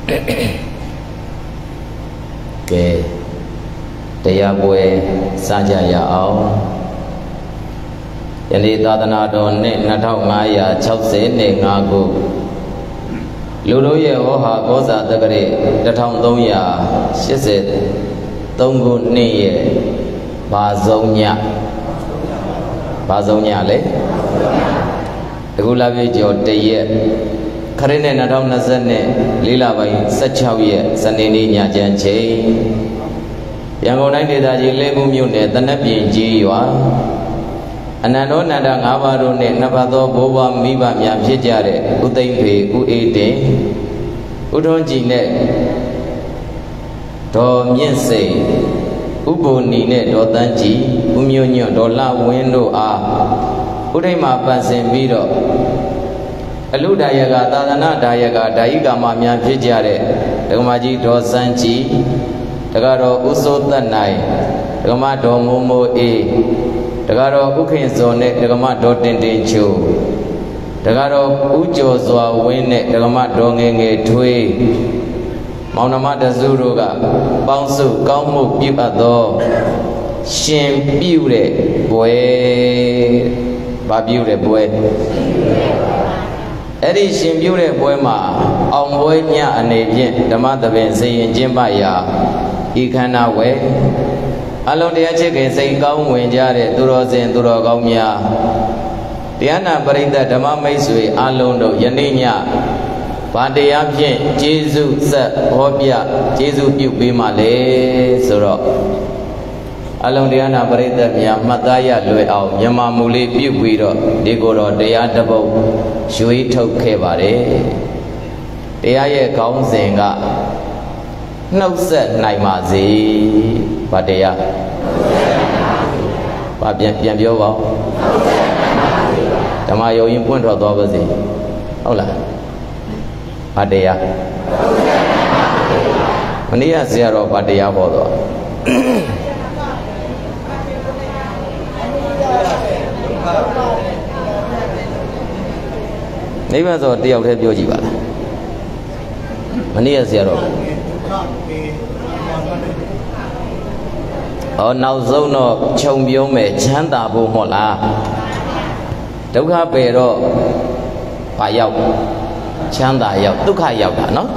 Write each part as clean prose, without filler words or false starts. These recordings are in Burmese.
Oke, dia boleh saja ya Allah. Yang ditanya don ni natau ngaya chapse ni ngaku. Lulu ye wah kosa tegari datang donya siset tunggu ni ye bazongnya le. Tegula bejo teye. Karena natau nazarne lila bayi sechau ye sanini nya janji. Yang kau nanti daji lebu miune tanah biji wa. Anano nada ngabaru ne nabato boba miba mya phit jare uthaipe uede udonji ne do myint sei uboni ne do tanji umyonyo do la win do a udai ma pansin pi do alu dayaga tadana dayaga daika ma mya phit jare dagamaji do sanji dagaro uso tatnai dagama do momo e Dagaro ukin zone dagama do tin chu. Dagaro ujo zwa wine dagama do ngenge thui. Maunama dazuru ga bangsu kaung mu piu ado. Shin piu de boy. Ba piu de boy. Eri shin piu de boy ma aung boy nya ane pyin dhamma tabin sayin chin pa ya ikhana we. Along dia cakap saya kaum menjadi turusin turu kaumnya. Dia nak perintah dhamma maisui along do yaninya. Pada yang pun Yesus sehobia Yesus piu bimale surau. Along dia nak perintah yang mataya luai au nyama muli piu biro digoro dia dabau shui thau kebare. Dia ye kaum sehingga nafsu naik mazi. Pada ya, pak yang jawab, sama yang pun tahu apa sih, Allah, pada ya, ini ya siapa pada ya bodoh, ini macam dia udah bioji bala, ini ya siapa? Nau zau no chong biu me chanda bu mo la. Dukha pe ro pa yauk chanda yauk dukha yauk da no.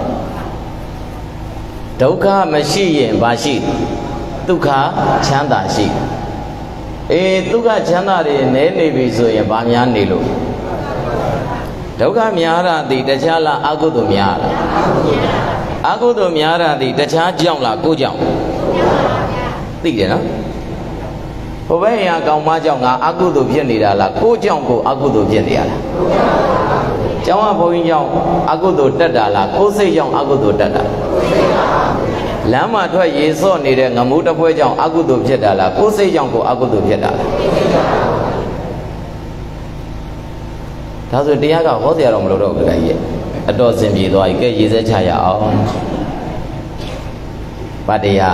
Dukha ma shi yin ba shi dukha chanda shi. Dukha chanda de ne ne bi so yin ba mya ne lo. Dukha mya ra ti tacha la akudu mya ra. Akudu mya ra ti tacha jaung la ko jaung. Tiga, no? Pokoknya yang kau macam ngah aku tu pian dia lah, kau jauh kau aku tu pian dia lah. Jangan pokoknya jauh aku tu tidak lah, kau sejauh aku tu tidak. Lama tu Yesus ni dia ngamu tak boleh jauh aku tu pian dia lah, kau sejauh kau aku tu pian dia lah. Tapi dia kau kau tiada orang meluru ke dia. Ada sembi tu ayat Yesus cahaya awam. Pada ya.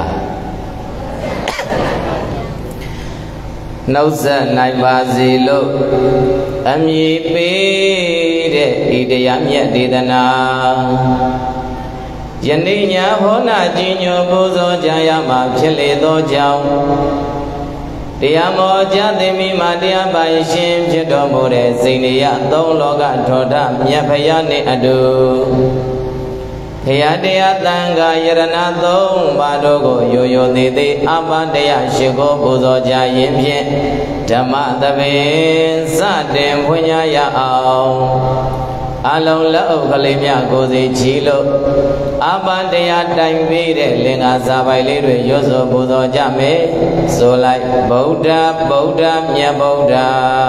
Nausa naik bazilo, ami pede ideyamnya di tanah. Jadinya hona jinyo buzo jaya mapchele do jauh. Dia mau jadi mima dia baishim cedo mure sini ya tong loga thoda nyapaya ni adu. Dia dia tangga yerana tong badogo yoyo niti apa dia syukur buzo jaya pye dhamma tabe saden punya ya au. Along lau kalimya kozi chilo apa dia time bire lenga sabai lirwe yoso buzo jame solai Buddha Buddha nya Buddha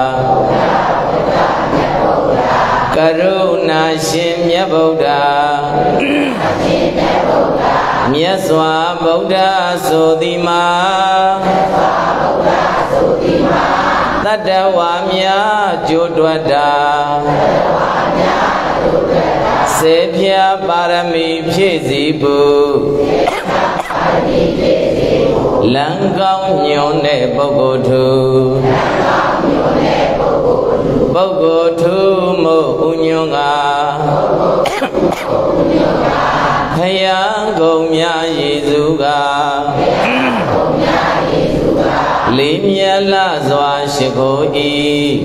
Karuna Shin nya Buddha nya swa Buddha Sodima Tadawa nya Jodwada Sepya parami pyezibu Langkau nyone bogotu Bogotu mo unyonga Thaya Gomya Yezuga Limya Lazwa Shikoi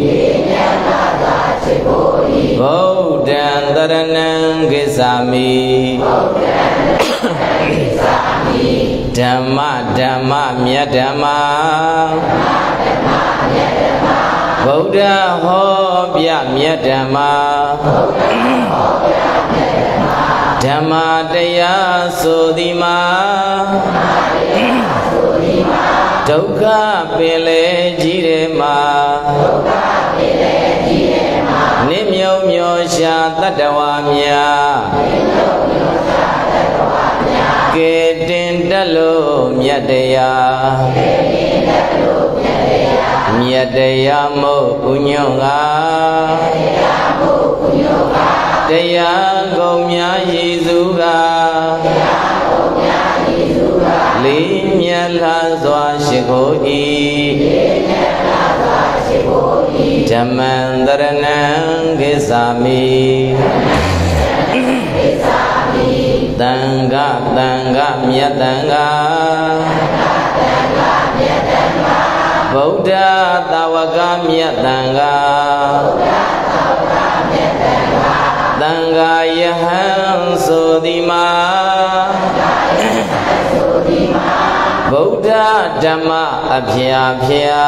Bodhan Dharanam Gisami Dhamma Dhamma Myadhamma Buddha Hobya Myadhamma Dhamma Daya Sudhima Dukkha Pile Jirema Nimyo Myosha Tattavamya Kedin Dalo Myadaya Myadaya Mo Unyonga Daya Gomya Yezuga Limya Lazwa Shikoi Dhamman Dharanam Gisami Tanga Tanga Myatanga Buddha Tawaka Myatanga Tanga Yaham Sudhima Buddha Dhamma Abhya Abhya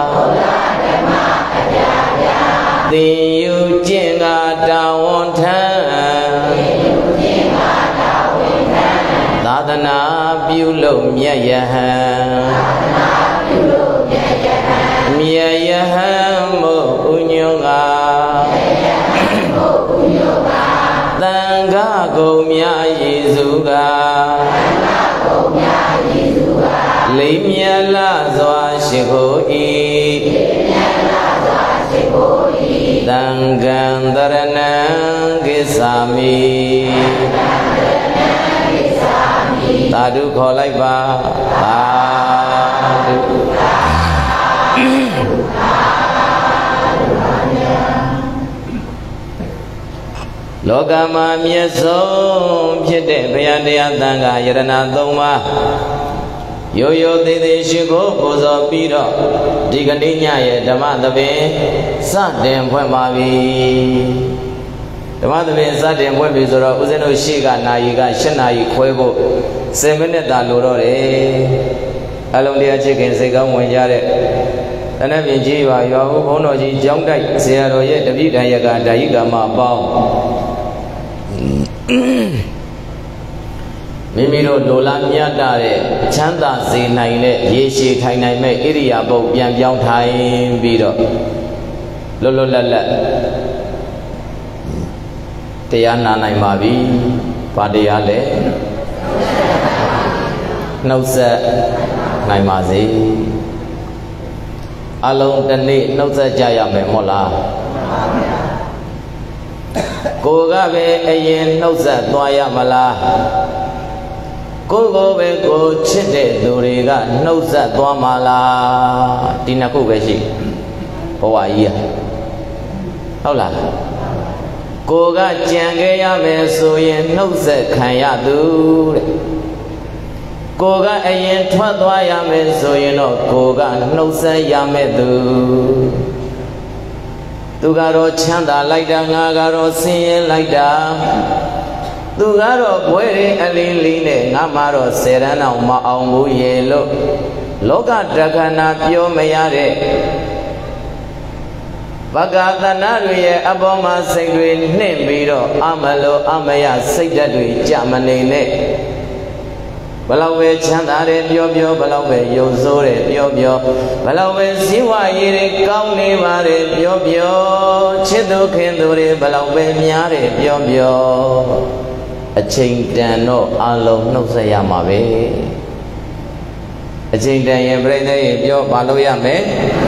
Thiyu Jinga Dawanthan Tadana Pyulo Myayahan Myayahan Mo Unyonga Tanga Gomya Yezuga Limya Lazwa Shikoi Tangam Dharanam Gisami Tadu Kholai Ba Tadu Lokama Myasong Phit Bhayaတရားသံဃာယရဏသုံးပါးရိုးရိုးသေးသေးရှိကိုပူဇော်ပြီးတော့ဒီကနေ့ညရဲ့ဓမ္မသဘင်စတင်ဖွင့်ပါပြီဓမ္မသဘင်စတင်ဖွင့်ပြီဆိုတော့ဦးဇင်းတို့ရှေ့ကနာယီက7နာရီခွဲဖို့10မိနစ်သာလိုတော့တယ်အလုံးတရားချစ်ခင်စိတ်ကောင်းဝင်ကြတဲ့တနက်ပြင်ကြီးရွာဦးဘုန်းတော်ကြီးကျောင်းတိုက်ဆရာတော်ရဲ့တပည့်တန်ရကဓာယိကမအပေါင်းမိမိတို့လိုလားမြတ်တဲ့ချမ်းသာစေနိုင်တဲ့ရေရှည်ထိုင်နိုင်မဲ့ဣရိယာပုတ်ပြန်ပြောင်းထိုင်ပြီးတော့လွတ်လွတ်လပ်လပ်တရားနာနိုင်ပါပြီ။ဘာတရားလဲနှုတ်ဆက်နိုင်ပါစေ။အလုံးတစ်နေ့နှုတ်ဆက်ကြရမယ်မဟုတ်လား။ကိုယ်ကပဲအရင်နှုတ်ဆက်သွားရမလား။ကိုယ်ကိုပဲကိုချစ်တဲ့သူတွေကနှုတ်ဆက်သွားမှာလားဒီနှစ်ခုပဲရှိဘဝကြီးဟုတ်လားကိုကကြံခဲ့ရမယ်ဆိုရင်နှုတ်ဆက်ခံရသူတဲ့ကိုကအရင်ထွက်သွားရမယ်ဆိုရင်တော့ကိုကနှုတ်ဆက်ရမယ်သူကတော့ချမ်းသာလိုက်တာငါကတော့ဆင်းရဲလိုက်တာသူကတော့ဘွဲတွေအလီလီနဲ့ငါမှတော့10ရန်အောင်မအောင်ဘူးရေလို့လောကတက္ကနာပြောမရတဲ့ဘဂသနာတွေရဲ့အပေါ်မှာစိတ်တွေနှင့်ပြီးတော့အမလို့အမရစိတ်ဓာတ်တွေကြမနေနဲ့ဘလောက်ပဲချမ်းသာတယ်ပြောပြောဘလောက်ပဲယုံစိုးတယ်ပြောပြောဘလောက်ပဲဇီဝရည်တွေကောင်းနေပါတယ်ပြောပြောချစ်သူခင်သူတွေဘလောက်ပဲများတယ်ပြောပြောအချိန်တန်တော့အလုံးနှုတ်ဆက်ရမှာပဲအချိန်တန်ရင်ပြိဿရေပြောပါလို့ရမယ်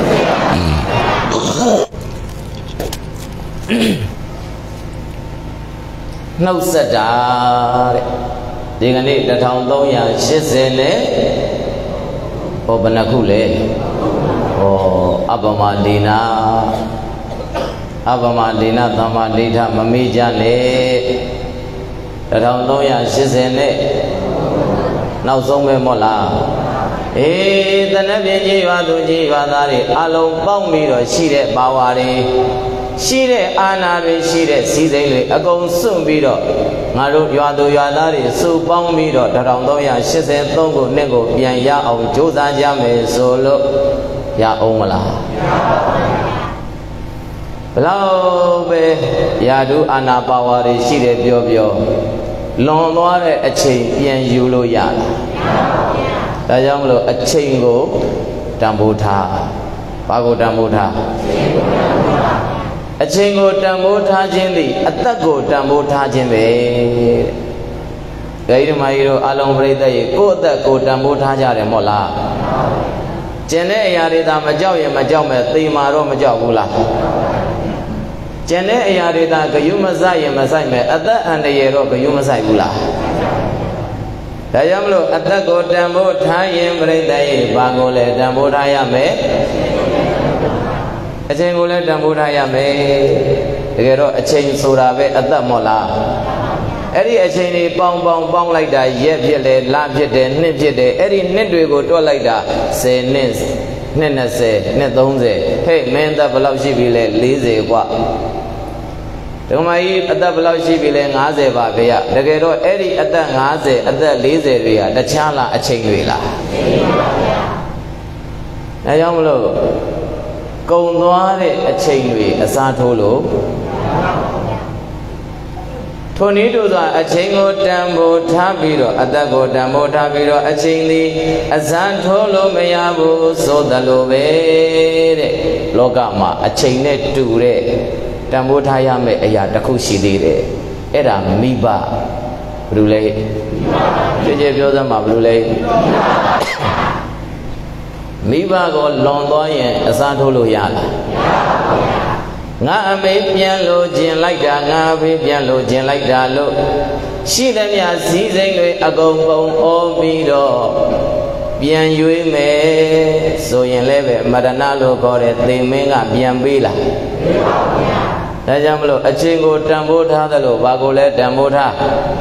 နှုတ်ဆက်တာတဲ့ဒီကနေ့1380နဲ့ဟောဘယ်နှခုလဲဟောအပမဒေနာသမ္မာဒိဋ္ဌမမေ့ကြနဲ့ 1380နဲ့နောက်ဆုံးပဲမို့လားတဏှပြင်းကြီးရွာသူကြီးရွာသားတွေအလုံးပေါင်းပြီးတော့ရှိတဲ့ပါဝါတွေရှိတဲ့အာဏာတွေရှိတဲ့စည်းစိမ်တွေအကုန်စွန့်ပြီးတော့ငါတို့ရွာသူရွာသားတွေစုပေါင်းပြီးတော့1383ခုနှစ်ကိုပြန်ရအောင်ကြိုးစားကြမယ်ဆိုလို့ရအောင်မလားဘလောက်ပဲယာတုအာဏာပါဝါတွေရှိတယ်ပြောလွန်သွားတဲ့အချိန်ပြန်ယူလို့ရလားဒါကြောင့်မလို့အချိန်ကိုတန်ဖိုးထားဘာကိုတန်ဖိုးထားအချိန်ကိုတန်ဖိုးထားခြင်းသည်အသက်ကိုတန်ဖိုးထားခြင်းပဲဒိဋ္ဌိမကြီးတို့အလုံးပြိတ္တရဲ့ကိုယ့်အသက်ကိုတန်ဖိုးထားကြတယ်မို့လားကျန်တဲ့အရာတွေသာမကြောက်ရင်မကြောက်မဲ့သေမာတော့မကြောက်ဘူးလားကျန်တဲ့အရာတွေသာဂယုမဆိုင်ရင်မဆိုင်မဲ့အသက်အန္တရာယ်တော့ဂယုမဆိုင်ဘူးလားဒါကြောင့်မလို့အသက်ကိုတန်ဖိုးထားရင်ပြိတ္တရဲ့ဘာကိုလဲတန်ဖိုးထားရမယ်အချိန်ကိုလည်းတန်ဖိုးထားရမယ်တကယ်တော့အချိန်ဆိုတာပဲအသက်မို့လားအဲ့ဒီအချိန်တွေပေါင်းလိုက်တာရက်ဖြစ်တယ်လဖြစ်တယ်နှစ်ဖြစ်တယ်အဲ့ဒီနှစ်တွေကိုတွက်လိုက်တာ10နှစ်နှစ်20နှစ်30ဟဲ့မင်းအသက်ဘယ်လောက်ရှိပြီလဲ40กว่าဒကမကြီးအသက်ဘယ်လောက်ရှိပြီလဲ50ပါဗျာတကယ်တော့အဲ့ဒီအသက်50အသက်40တွေကတခြားလားအချိန်တွေလားဒါကြောင့်မလို့ကုံသွားတဲ့အချိန်တွေအစားထိုးလို့ထိုနည်းတို့သောအချိန်ကိုတန်ဖိုးထားပြီးတော့အသက်ကိုတန်ဖိုးထားပြီးတော့အချိန်သည်အစားထိုးလို့မရဘူးဆိုသလိုပဲတဲ့လောကမှာအချိန်နဲ့တူတဲ့တန်ဖိုးထားရမယ့်အရာတစ်ခုရှိသေးတယ်အဲ့ဒါမိဘဘယ်လိုလဲကြည်ပြောစမ်းပါဘယ်လိုလဲမိဘကိုလွန်သွားရင်အစားထိုးလို့ရလားငါအမေပြန်လို့ခြင်းလိုက်တာငါအဖေပြန်လို့ခြင်းလိုက်တာလို့ရှိသမျှစည်းစိမ်တွေအကုန်ပုံဩပြီးတော့ပြန်ရွေးမယ်ဆိုရင်လည်းပဲမရဏလို့ခေါ်တဲ့သေမင်းကပြန်ပေးလားပေးပါဗျာဒါကြောင့်မလို့အချိန်ကိုတန်ဖိုးထားသလိုဘာကိုလဲတန်ဖိုးထား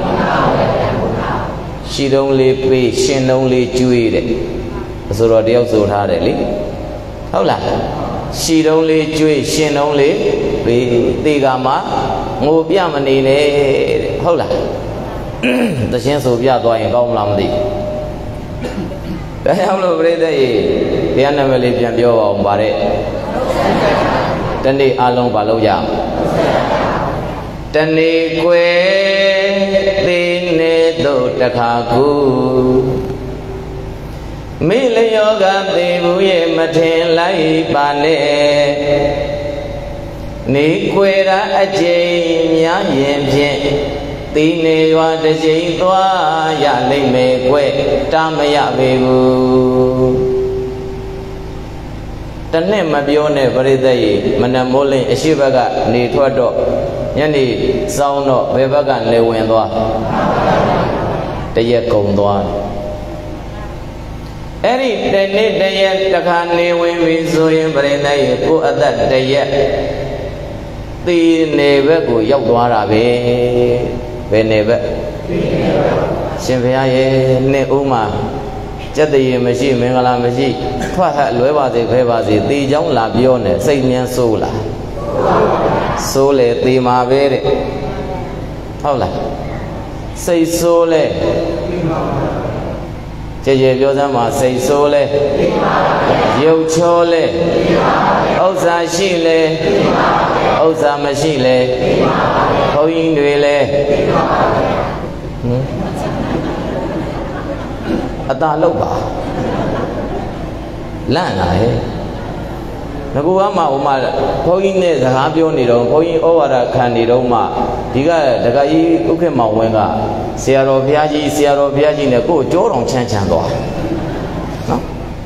ရှိတုံးလေးပေးရှင်တုံးလေးကျွေးတဲ့ဆိုတော့တယောက်ဆိုထားတယ်လေဟုတ်လားရှိတုံးလေးကျွေးရှင်တုံးလေးပေးသေကမှာငိုပြမနေနဲ့တဲ့ဟုတ်လားတခြင်းဆိုပြသွားရင်ကောင်းမလားမသိဘူးဒါကြောင့်လို့ပြိတ္တရေတရားနာမည်လေးပြန်ပြောပါအောင်ဗါတဲ့တနေ့အလုံးဘာလို့ရတနေ့ကွယ်သေနေတော့တခါကူမိလျောကသေဘူးရဲ့မထင်လိုက်ပါနဲ့နေကွယ်ရာအကျိန်များရင်ဖြင့်သေနေရွာတစ်ချိန်သွားရလိမ့်မယ်ကွယ်တားမရပေဘူးတနှစ်မပြောနဲ့ပရိသတ်ကြီးမနမိုးလင်းအရှိဘက်ကနေထွက်တော့ညနေစောင်းတော့ဘယ်ဘက်ကနေဝင်သွားတရက်ကုံသွားအဲ့ဒီတနေ့တရက်တစ်ခါနေဝင်ပြီဆိုရင်ပရိသတ်ကြီးကိုယ်အသက်တရက်သေနေဘက်ကိုရောက်သွားတာပဲဘယ်နေဘက်ရှင်ဘုရားရဲ့နှစ်ဦးမှာကျက်တရေမရှိမင်္ဂလာမရှိထွက်ဟလွဲပါစေခဲပါစေသေချောင်းလာပြောနေစိတ်ဉန်းဆိုးလားဆိုးလေသေမှာပဲတဲ့ဟုတ်လားစိတ်ဆိုးလေကြည်ကြည်ပြောစမ်းပါစိတ်ဆိုးလေရုပ်ချောလေဥစ္စာရှိလေဥစ္စာမရှိလေဘုန်းကြီးတွေလေအသာလောက်ပါလန့်လာဟဲ့ငကူကမှဟိုမှာဘုန်းကြီးနဲ့စကားပြောနေတော့ဘုန်းကြီးဩဝါဒခံနေတော့မှဒီကဒကာကြီးဥက္ကမောင်ဝင်းကဆရာတော်ဘုရားကြီးနဲ့ကိုယ်ကြောတော်ချမ်းသွားနော်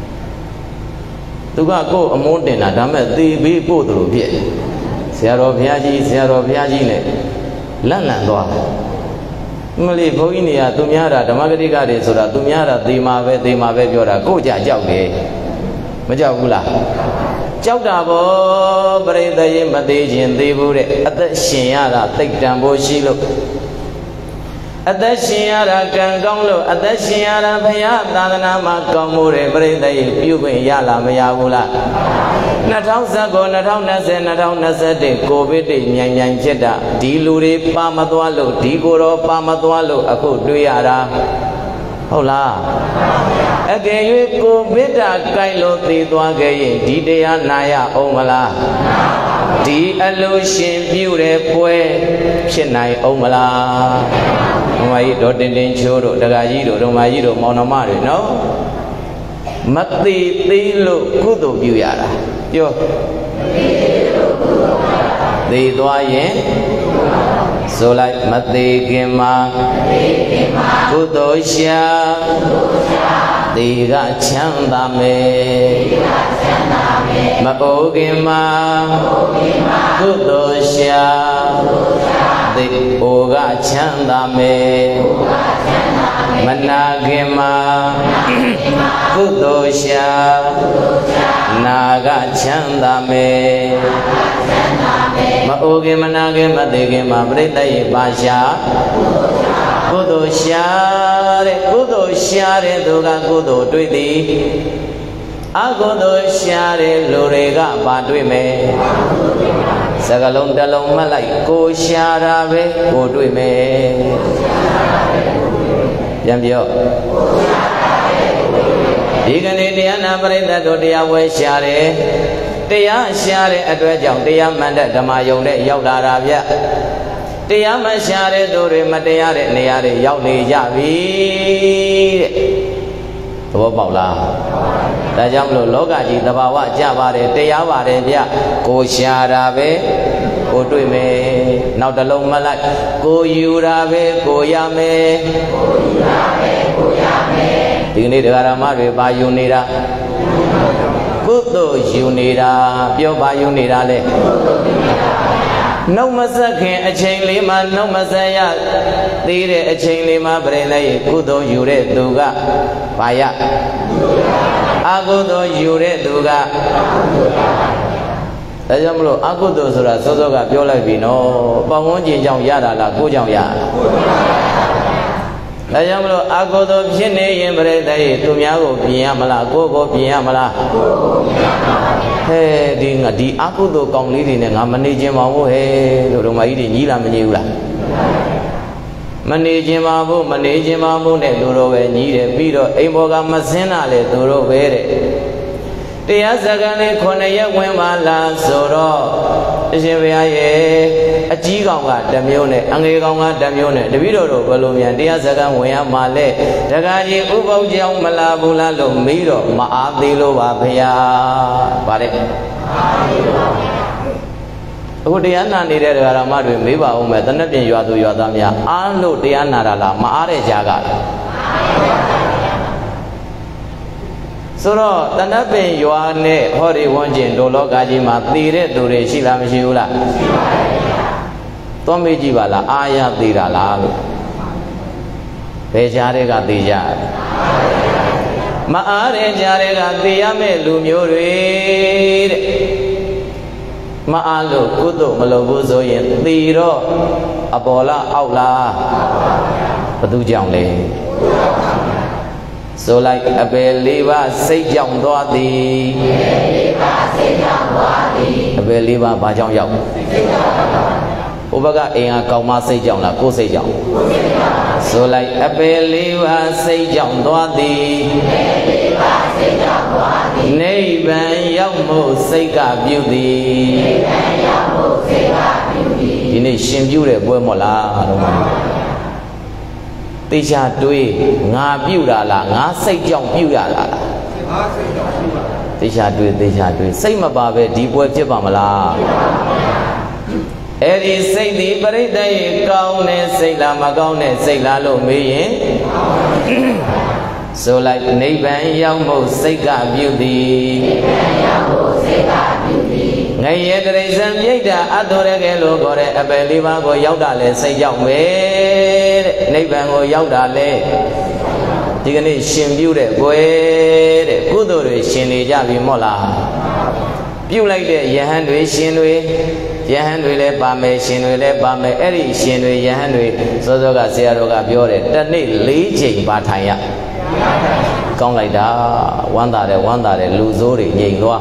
သူကကိုယ်အမုန်းတင်တာဒါမဲ့သေပေးပို့တယ်လို့ဖြစ်ဆရာတော်ဘုရားကြီးနဲ့လန့်သွားမလေးဘုန်းကြီးတွေကသူများတာဓမ္မဂတိကတွေဆိုတာသူများတာသေမာပဲပြောတာကိုကြကြောက်တယ်မကြောက်ဘူးလားကြောက်တာဗောပရိသတ်ရေမသေးခြင်းသေးဘူးတဲ့အသက်ရှင်ရတာသိတ္တံဖို့ရှိလို့အသက်ရှင်ရတာကံကောင်းလို့အသက်ရှင်ရတာဘုရားသာသနာမှာကောင်းမှုတွေပြိတ္တိပြုခွင့်ရလားမရဘူးလား2019 2020 2021ကိုဗစ်တွေမြိုင်ဖြစ်တာဒီလူတွေပါမသွားလို့ဒီကိုယ်တော်ပါမသွားလို့အခုတွေ့ရတာဟုတ်လားအကယ်၍ကိုဗစ်တာကိုက်လို့သိသွားခဲ့ရင်ဒီတရားနာရအောင်မလားဒီအလူရှင်ပြုတဲ့ပွဲဖြစ်နိုင်အောင်မလားဓမ္မကြီးတို့တင်တင်ချိုးတို့ဒကာကြီးတို့ဓမ္မကြီးတို့မောင်နှမတွေနော်မသိသေးလို့ကုသိုလ်ပြုရတာပြောသိသွားရင်ဆိုလိုက်မသိခင်မှာကုသိုလ်ရှာဒီကချမ်းသာမယ်မအိုခင်မှာကုသိုလ်ရှာဒီအိုကချမ်းသာမယ်မနာခင်မှာကုသိုလ်ရှာနာကချမ်းသာမယ်မအိုခင်မနာခင်မသိခင်မှာပြိတ္တရဲ့ပါရှာကုသိုလ်ရှာတဲ့ကုသိုလ်ရှာတဲ့သူကကုသိုလ်တွေ့သည်အကုသိုလ်ရှာတဲ့လူတွေကပါတွေ့မယ်စကလုံးတစ်လုံးမှတ်လိုက်ကိုရှာတာပဲကိုတွေ့မယ်ပြန်ပြောဒီကနေ့တရားနာပရိသတ်တို့တရားဝဲရှာတယ်တရားရှာတဲ့အတွက်ကြောင့်တရားမှန်တဲ့ဓမ္မယုံတဲ့ရောက်လာတာဗျတရားမရှာတဲ့သူတွေမတရားတဲ့နေရာတွေရောက်နေကြပြီတဲ့သဘောပေါက်လားဒါကြောင့်မလို့လောကကြီးသဘာဝကြပါတယ်တရားပါတယ်ဗျကိုရှာတာပဲကိုတွေ့မယ်နောက်တစ်လုံးမလိုက်ကိုယူတာပဲကိုရမယ်ဒီကနေ့တရားဓမ္မတွေပါယူနေတာကုသိုလ်ယူနေတာပြောပါယူနေတာလေနှုတ်မဆက်ခင်အချိန်လေးမှာနှုတ်မဆက်ရသေးတဲ့အချိန်လေးမှာပြိလဲကုသိုလ်ယူတဲ့သူကဘာရအကုသိုလ်ယူတဲ့သူကဒါကြောင့်မလို့အကုသိုလ်ဆိုတာစောစောကပြောလိုက်ပြီနော်ပတ်ဝန်းကျင်ကြောင့်ရတာလားကိုယ်ကြောင့်ရဒါကြောင့်မလို့အကုသိုလ်ဖြစ်နေရင်ပြိလဲသူများကိုပြင်ရမလားကိုယ်ကိုပြင်ရမလားဟဲ့ဒီအကုသိုလ်ကောင်းလေးတွေနဲ့ငါမနေခြင်းပါဘူးဟဲ့လို့ဓမ္မကြီးတွေညီးလာမညီဘူးလားမနေခြင်းပါဘူးမနေခြင်းပါဘူးနဲ့သူတို့ပဲညီးတယ်ပြီးတော့အိမ်ဘော်ကမစင်းတာလေသူတို့ပဲတဲ့တရားစကားလေး9ရက်ဝင်ပါလားဆိုတော့အရှင်ဘုရားရဲ့အကြီးကောင်ကတစ်မျိုးနဲ့အငယ်ကောင်ကတစ်မျိုးနဲ့တပည့်တော်တို့ဘယ်လိုမြန်တရားစကားဝင်ရမှာလဲတခါကြီးဥပုပ်ကြောင့်မလာဘူးလားလို့မေးတော့မအားသေးလို့ပါဘုရားဗါတဲ့အခုတရားနာနေတဲ့ဓမ္မတွေမေးပါဦးမယ်တနက်ပြင်ရွာသူရွာသားများအားလို့တရားနာတာလားမအားတဲ့ကြားကဆိုတော့တဏ္ဍပင်ရွာနဲ့ဟောဒီဝန်းကျင်ဒုလောကကြီးမှာတည်တဲ့သူတွေရှိလားမရှိဘူးလားရှိပါရဲ့ဗျာသွားမေးကြည့်ပါလားအာရသေးတာလားလို့ဘယ်ကြားတွေကသိကြမအားတဲ့ကြားတွေကသိရမယ့်လူမျိုးတွေတဲ့မအားလို့ကုသိုလ်မလုပ်ဘူးဆိုရင်သိတော့အပေါ်လားအောက်လားဘသူကြောင့်လဲဆိုလိုက်အပယ်လေးပါးစိတ်ကြောင့်သွားသည်အပယ်လေးပါးဘာကြောင့်ရောက်ဟိုဘကအိမ်ကကောင်းမစိတ်ကြောင့်လားကိုယ်စိတ်ကြောင့်ဆိုလိုက်အပယ်လေးပါးစိတ်ကြောင့်သွားသည်နိဗ္ဗာန်ရောက်မှုစိတ်ကပြုသည်ဒီနေ့ရှင်ပြုတဲ့ပွဲမို့လားတော့တေချာတွေးငါပြုတာလားငါစိတ်ကြောင့်ပြုရတာလားငါစိတ်ကြောင့်ပြုတာတေချာတွေးစိတ်မပါပဲဒီပွဲဖြစ်ပါမလားအဲ့ဒီစိတ်ဒီပရိသတ်ရဲ့ကောင်းတဲ့စိတ်လားမကောင်းတဲ့စိတ်လားလို့မေးရင်ဆိုလိုက်နိဗ္ဗာန်ရောက်မှုစိတ်ကပြုသည်ငရေတရိစ္ဆာန်ပြိတ္တာအတောရကဲလို့ခေါ်တဲ့အပယ်လေးပါးကိုရောက်တာလဲစိတ်ကြောင့်ပဲတဲ့နိဗ္ဗာန်ကိုရောက်တာလဲဒီကနေ့ရှင်ပြုတဲ့ဘွယ်တဲ့ကုသိုလ်တွေရှင်နေကြပြီမို့လားပြုလိုက်တဲ့ယဟန်တွေရှင်တွေ Yahan Wille Pame, Shin Wille Pame, Eri Shin Yahan Sozoga Siaroga Biore, Tani Leaching Bataya. Come like that, one that Luzori, Yingwa.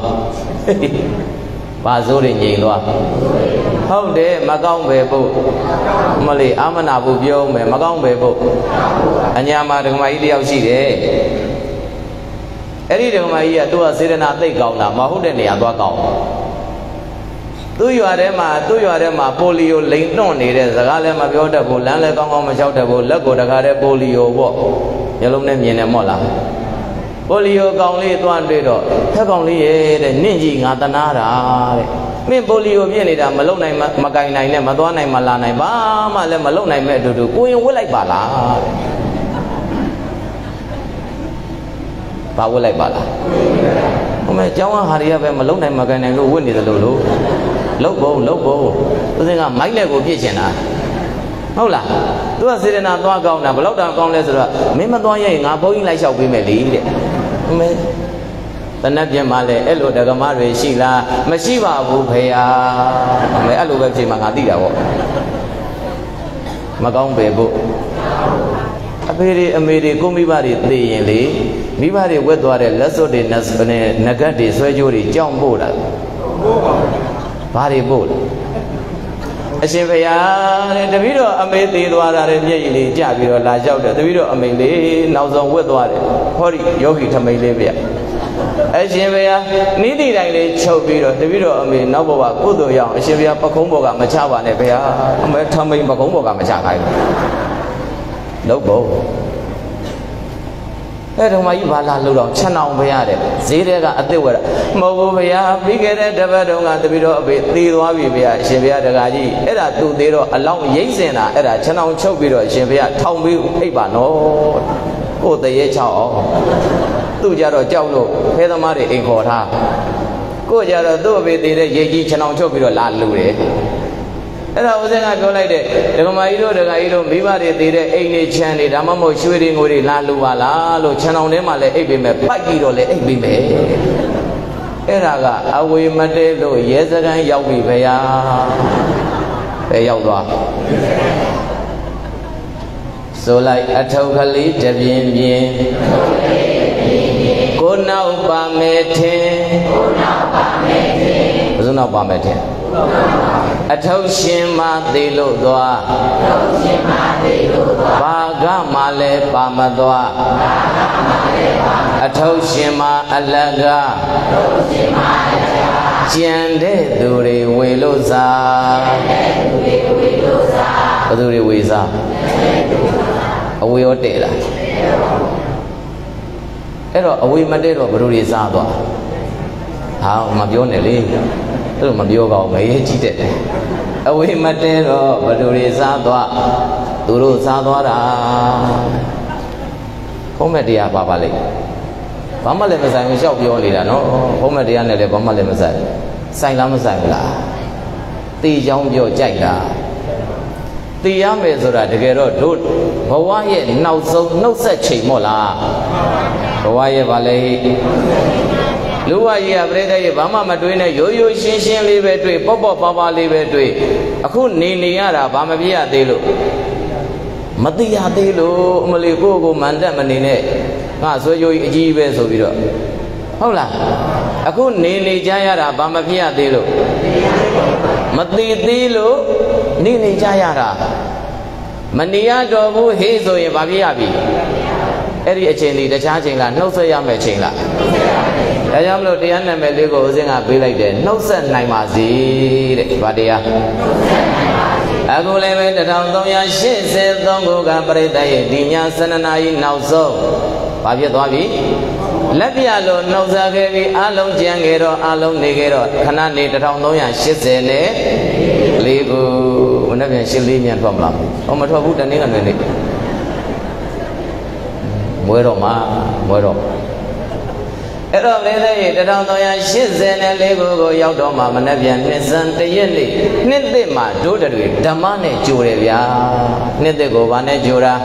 Bazuri Yingwa. How de Magong Bebo Mali Amanabu Bio, Magong Bebo. Anyama de Maidia Shide. Every day, my ear to a Sirena take out now, Mahudeni and Wakao. Do you are Emma, polio, link no needed, the Galema Biota, Lana Congo, Shoutable, Lago, the Gare polio walk. Yellow name Yenemola. Polio Gongli to Andredo, Hegongli, the Ninji, Atanara. Me polio Vienna, Malone, Magaina, Madonna, Malana, Bama, Malone, met to do, going well like Bala. Power like Bala. Oh, my Jawa Haria, Malone, and Magana, no windy the Lulu. Lobo. The thing I might let go kitchen. Hola, do a sit in a dog on a blow down on Lesser. Mimadoya, a boy like shall be made. The Nadia Male, Elo, the Gamari, Sheila, Mashiva, Bupea, Elo, Magadia. Magong Bebo. A very Gumibari, the Mibari, whether a lesser than Nagati, Swajuri, John Boda. Bari Bold. A Shivaya, the video amazed the Dwara and Yali, Javi, La Jauda, the video amazed, now some with water, Hori, Yogi Tamalivia. A Shivaya, needing like Chovido, the video amazed Nobova, Kudo Young, Shivia Pacomboga, Machawa, Nepea, Tommy Pacomboga, Machakai. Lobo. My Vala Ludo, Chanao Bayade, Zidega at the word. Mobia, bigger than the Vadong at the video of it, Lidoavia, Shivia de Gaji, Era to Dero, along Yazena, Era Chanao Chovido, Shivia, Tommy, Ebano, oh, the Yachao, Tujaro Jaulo, Pedamari in Kota. Go Jaro, do with the Yaji Chanao Chovido, La Lure. And I was in a go like that. The Maido, the Gaido, Vivari, the Aini Chani, Ramamo, shooting with Laluala, Channel Nemale, Ebime, Pagido, Ebime. Eraga, Awi Madelo, Yezagan, Yawi, Paya. So like a totally Javian. Go now, Bamete. Zuna Bamete. A Toshima de Ludwa Baga Male Pamadwa A Toshima Alaga Jende Duri Wiluza Duri Wiza A Wio Dela Ero a Wimadero Bruri Zadwa How Mabionelli Mabioga may cheated. Away Matero, Baduri Zadwa, Duru Zadwara Homedia Babali. Pamale Masai, we shall be only no Homedia and the Pamale Masai. Silam Sangla. The young Joe Jaga. The young Mesura to get out, dude. Hawaii, now so no such mola. Hawaii Valley. Lua ya breda Bama Madwina, yo shin live Popo Papa live a cool Niniara, Bamabia delo. Matia delo, Maliko, Mandamanine. So you give so video. Hola, a cool Nini Jayara, Bamabia delo. Mati delo, Nini Jayara. Mania dobu, Hazo, Babiabi. Every chain, the charging, no say I'm a chain. I am not the enemy goes in a be like that. No son, I must see Badia. I go live at Antonia, she said, don't go Gabriel, Dina, son and I now so. Pavia Dwabi. Let me alone, no Zagavi, alone Jangero, alone Negero, cannot need at Antonia, she said, Lego, whenever she leave me and from Lam. Oh, my trouble, and even Muero. Ero lele the Antonia, she said, Lego, Yaudoma, Manavian, Nissan, the Yenli, Nidima, do the Damane, Juria, Nidego, Vane Jura.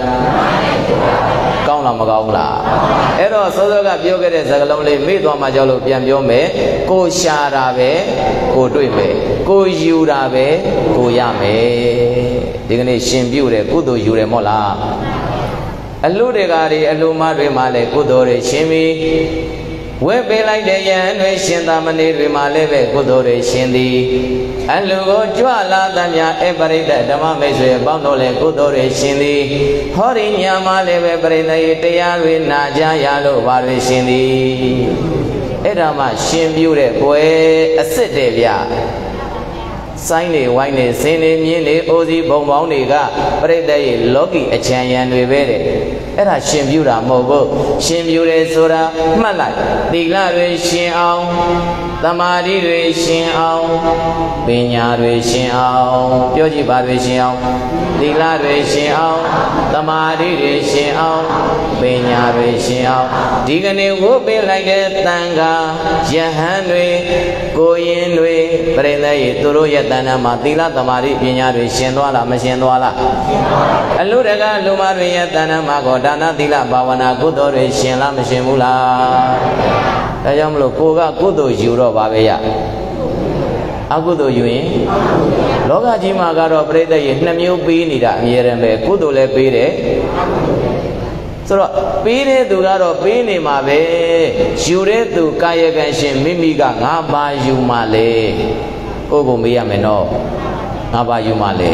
Kaula Magaula. Ero Soga Bioga is a lonely meat on Majolo Piambiome, ကိုရှာတာပဲကိုတွေ့မယ်ကိုယူတာပဲကိုရမယ်ဒီကနေ့ရှင်ပြုတယ်ကုသိုလ်ယူတယ်မဟုတ်လားအလှတွေကတွေအလှမတွေမှာလည်းကုသိုလ်တွေရှင်ပြီဝဲပေးလိုက်တဲ့ယဟန်တွေရှင်သာမဏေတွေမှာလည်းပဲကုသိုလ်တွေရှင်သည်အလှကိုကြွလာသမျှအပရိဒတ်ဓမ္မမိတ်ဆွေပေါင်းတို့လည်းကုသိုလ်တွေရှင်သည်ဟောဒီညမှာလည်းပဲပရိသတ်ရဲ့တရားတွေနာကြရလို့ပါတွေရှင်သည်အဲ့ဒါမှရှင်ပြုတဲ့ပွဲအစ်စ်တယ်ဗျစိုင်းနေဝိုင်းနေစင်းနေမြင်းနေအိုစီဘုံပေါင်းတွေကပရိသတ်ရဲ့လောကီအချမ်းရံတွေပဲတဲ့အဲ့ဒါရှင်ပြုတာမဟုတ်ဘူးရှင်ပြုတယ်ဆိုတာမှတ်လိုက်သီလတွေရှင်အောင်သမာဓိတွေရှင်အောင်ပညာတွေရှင်အောင်ပြောကြည့်ပါတွေရှင်အောင်သီလတွေရှင်အောင်သမာဓိတွေရှင်အောင်ပညာတွေရှင်အောင်ဒီကနေ့ဝုတ်ပေးလိုက်တဲ့တန်ခါယဟန်တွေကိုရင်တွေပရိသတ်ရဲ့သူတို့ရဲ့တဏ္ဍာမှာသီလသမာဓိပညာတွေရှင်သွားလားမရှင်သွားလားရှင်သွားပါဘူးအလူတကလူမတွေရဲ့တဏ္ဍာမှာကိုဒါနသီလဘာဝနာကုသိုလ်တွေရှင်လားမရှင်ဘူးလားဒါကြောင့်မလို့ကိုကကုသိုလ်ယူတော့ပါပဲရအကုသိုလ်ယူရင်လောကကြီးမှာကတော့ပြိတ္တရဲ့နှစ်မျိုးပေးနေတာအမြဲတမ်းပဲကုသိုလ်လည်းပေးတယ်ဆိုတော့ပေးတဲ့သူကတော့ပေးနေမှာပဲယူတဲ့သူကာယကံရှင်မိမိကငါပါယူမှလေကိုမေးရမယ်နော်ငါပါယူမှလေ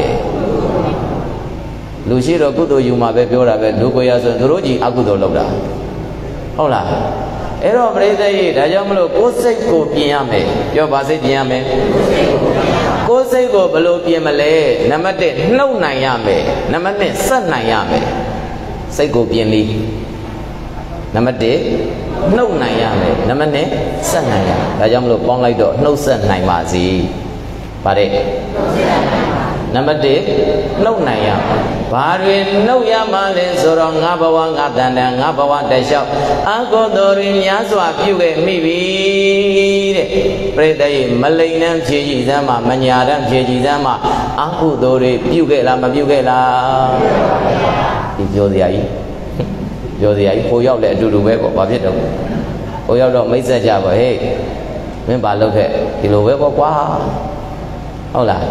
လူရှိတော့ကုသိုလ်ယူမှပဲပြောတာပဲလူကိုရဆိုသူတို့ကြီးအကုသိုလ်လုပ်တာဟုတ်လားအဲ့တော့ပရိသတ်ကြီးဒါကြောင့်မလို့ကိုယ်စိတ်ကိုပြင်ရမယ်ပြောပါစိတ်ပြင်ရမယ်ကိုယ်စိတ်ကိုဘယ်လိုပြင်မလဲနံပါတ်1နှုတ်နိုင်ရမယ်နံပါတ်2ဆက်နိုင်ရမယ်စိတ်ကိုပြင်လိနံပါတ်1နှုတ်နိုင်ရမယ်နံပါတ်2ဆက်နိုင်ရဒါကြောင့်မလို့ပေါင်းလိုက်တော့နှုတ်ဆက်နိုင်ပါစေဗါတဲ့နံပါတ်1နှုတ်နိုင်ရဘာတွေနှုတ်ရမှလဲဆိုတော့ငါဘဝငါတန်တန်ငါဘဝတလျှောက်အကုသိုလ်တွေများစွာပြုခဲ့မိပြီတဲ့ပြိတ္တရဲ့မလိန်နှံဖြည့်ကြည်စမ်းမှာမညာတမ်းဖြည့်ကြည်စမ်းမှာအကုသိုလ်တွေပြုခဲ့လားမပြုခဲ့လားဒီပြောစရာကြီးပြောစရာကြီးကိုရောက်လဲအတူတူပဲပေါ့ဘာဖြစ်တော့ကိုရောက်တော့မိတ်ဆက်ကြပါဟေးမင်းဘာလုပ်ခဲ့ဒီလိုပဲပေါ့ကွာဟုတ်လား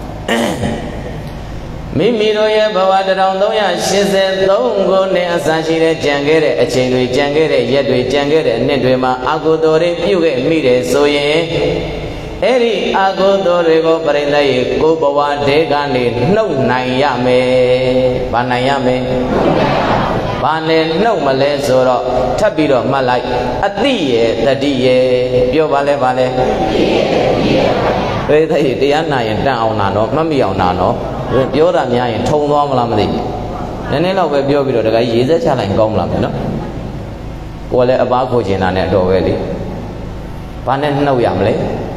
မိမိတို့ရဲ့ဘဝ1383ခုနှစ်အစရှိတဲ့ကြံခဲ့တဲ့အချိန်တွေကြံခဲ့တဲ့ရက်တွေကြံခဲ့တဲ့နှစ်တွေမှာအကုသိုလ်တွေပြုခဲ့မိတယ်ဆိုရင်အဲ့ဒီအကုသိုလ်တွေကိုပရိသတ်ရဲ့ကိုယ်ဘဝတဲကနေနှုတ်နိုင်ရမယ်။ဘာနိုင်ရမလဲ။ဘာနဲ့နှုတ်မလဲဆိုတော့ထပ်ပြီးတော့မှတ်လိုက်အတိရဲ့တတိရဲ့ပြောပါလဲပါလဲပရိသတ်ရဲ့တရားနာရင်တန်အောင်နာတော့မှတ်မိအောင်နာတော့ပြောတာများရင်ထုံသွားမလားမသိဘူးနည်းနည်းတော့ပဲပြောပြီးတော့တခါရေးစက်ချလိုက်ကောင်းမလားမနော်ကိုယ်လည်းအပားခိုချင်တာနဲ့တော့ပဲလေဘာနဲ့နှုတ်ရမလဲ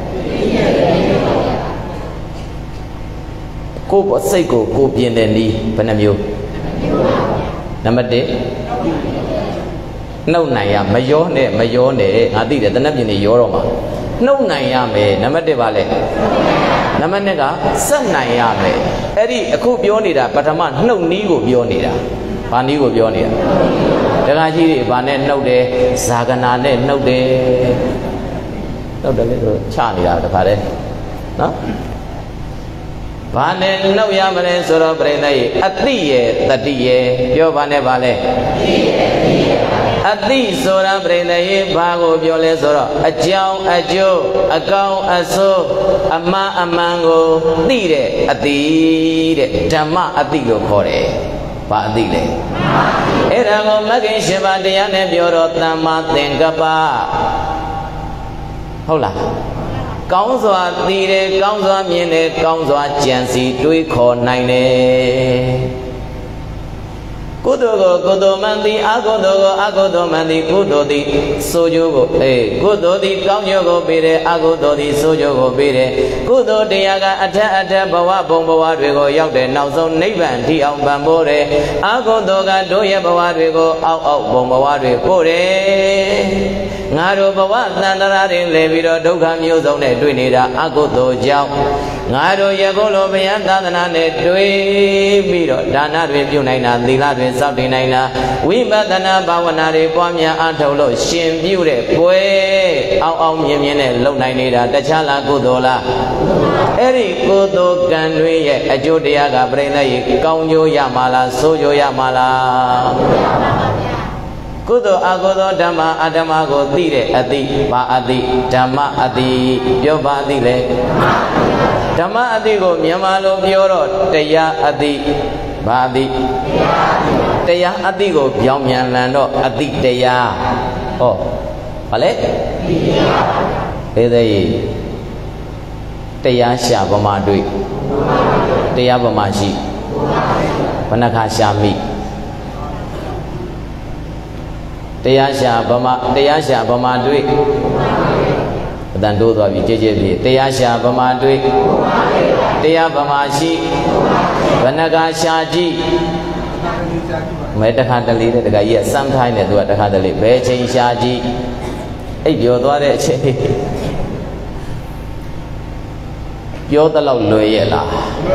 ကိုယ်စိတ်ကိုပြင်တဲ့နည်းဘယ်နှမျိုးနံပါတ်1နှုတ်နိုင်ရမရောနဲ့ငါသိတယ်တနက်ပြင်နေရောတော့မှာနှုတ်နိုင်ရမယ်နံပါတ်1ပါလဲနံပါတ်2ကစက်နိုင်ရမယ်အဲ့ဒီအခုပြောနေတာပထမနှုတ်နီးကိုပြောနေတာဘာနီးကိုပြောနေတာတခါကြီးတွေဘာနဲ့နှုတ်တယ်ဇာကနာနဲ့နှုတ်တယ်နှုတ်တယ်လေဆိုချနေတာတခါတည်းနော်ဘာနဲ့နှုတ်ရမလဲဆိုတော့ပြိဿရဲ့အတိရဲ့တတိရဲ့ပြောပါနဲ့ပါလဲအတိဆိုတာပြိဿရဲ့ဘာကိုပြောလဲဆိုတော့အကြောင်းအကျိုးအကောင်းအဆိုးအမှားအမှန်ကိုသိတဲ့အတိတဲ့ဓမ္မအတိလို့ခေါ်တယ်ဘာအတိလဲအဲ့ဒါကိုမဂ္ဂင်၈ပါးတရားနဲ့ပြောတော့သမ္မာသင်္ကပ္ပဟုတ်လားကောင်းစွာသိတယ်ကောင်းစွာမြင်တယ်ကောင်းစွာကြံစီတွေးခေါ်နိုင်တယ်ကုသိုလ်ကိုကုသိုလ်မှန်သည်အကုသိုလ်ကိုအကုသိုလ်မှန်သည်ကုသိုလ်သည်ဆိုကြကိုကုသိုလ်သည်ကောင်းကျိုးကိုပေးတယ်အကုသိုလ်သည်ဆိုကြကိုပေးတယ်ကုသိုလ်တရားကအထက်အထက်ဘဝဘုံဘဝတွေကိုရောက်တဲ့နောက်ဆုံးနိဗ္ဗာန်ထိအောင်ပံ့ပိုးတယ်အကုသိုလ်ကတို့ရဲ့ဘဝတွေကိုအောက်အောက်ဘုံဘဝတွေပို့တယ်ငါတို့ဘဝသန္တရာတွေလဲပြီးတော့ဒုက္ခမျိုးစုံနဲ့တွေ့နေတာအကုသိုလ်ကြောင့်ငါတို့ယခုလိုဘုရားသာသနာနဲ့တွေ့ပြီးတော့ဒါနတွေပြုနိုင်တာသီလတွေစောင့်တည်နိုင်တာဝိပဿနာဘာဝနာတွေပွားများအားထုတ်လို့ရှင်ပြုတဲ့ပွဲအောင်မြင်နဲ့လုံနိုင်နေတာတခြားလားကုသိုလ်လားအဲ့ဒီကုသိုလ်ကံတွေရဲ့အကျိုးတရားကပြိဿရေကောင်းကျိုးရမှာလားဆိုးကျိုးရမှာလားကုသိုလ်အကုသိုလ်ဓမ္မအဓမ္မကိုသိတဲ့အသိဘာအသိဓမ္မအသိပြောပါသိလေဓမ္မအသိကိုမြန်မာလိုပြောတော့တရားအသိဘာအသိတရားအသိကိုပြောင်းပြန်လန်တော့အသိတရားဟောဘာလဲသေးသေးတရားရှာဗမာတွေ့တရားဗမာရှိဘဏ္ဍခါရှာမိတရားရှာဗမာတွေ့အတန်တိုးသွားပြီကြည်ကြည်ပြီတရားရှာဗမာတွေ့တရားဗမာရှိဘဏ္ဍခါရှာကြည့်မဲတခါတလေတဲ့တခါကြီးကစမ်းထိုင်းတယ်သူကတခါတလေဘယ်ချိန်ရှာကြည့်အိပ်ပြောသွားတဲ့အချိန်ပြောတလောက်လွယ်ရဲ့လား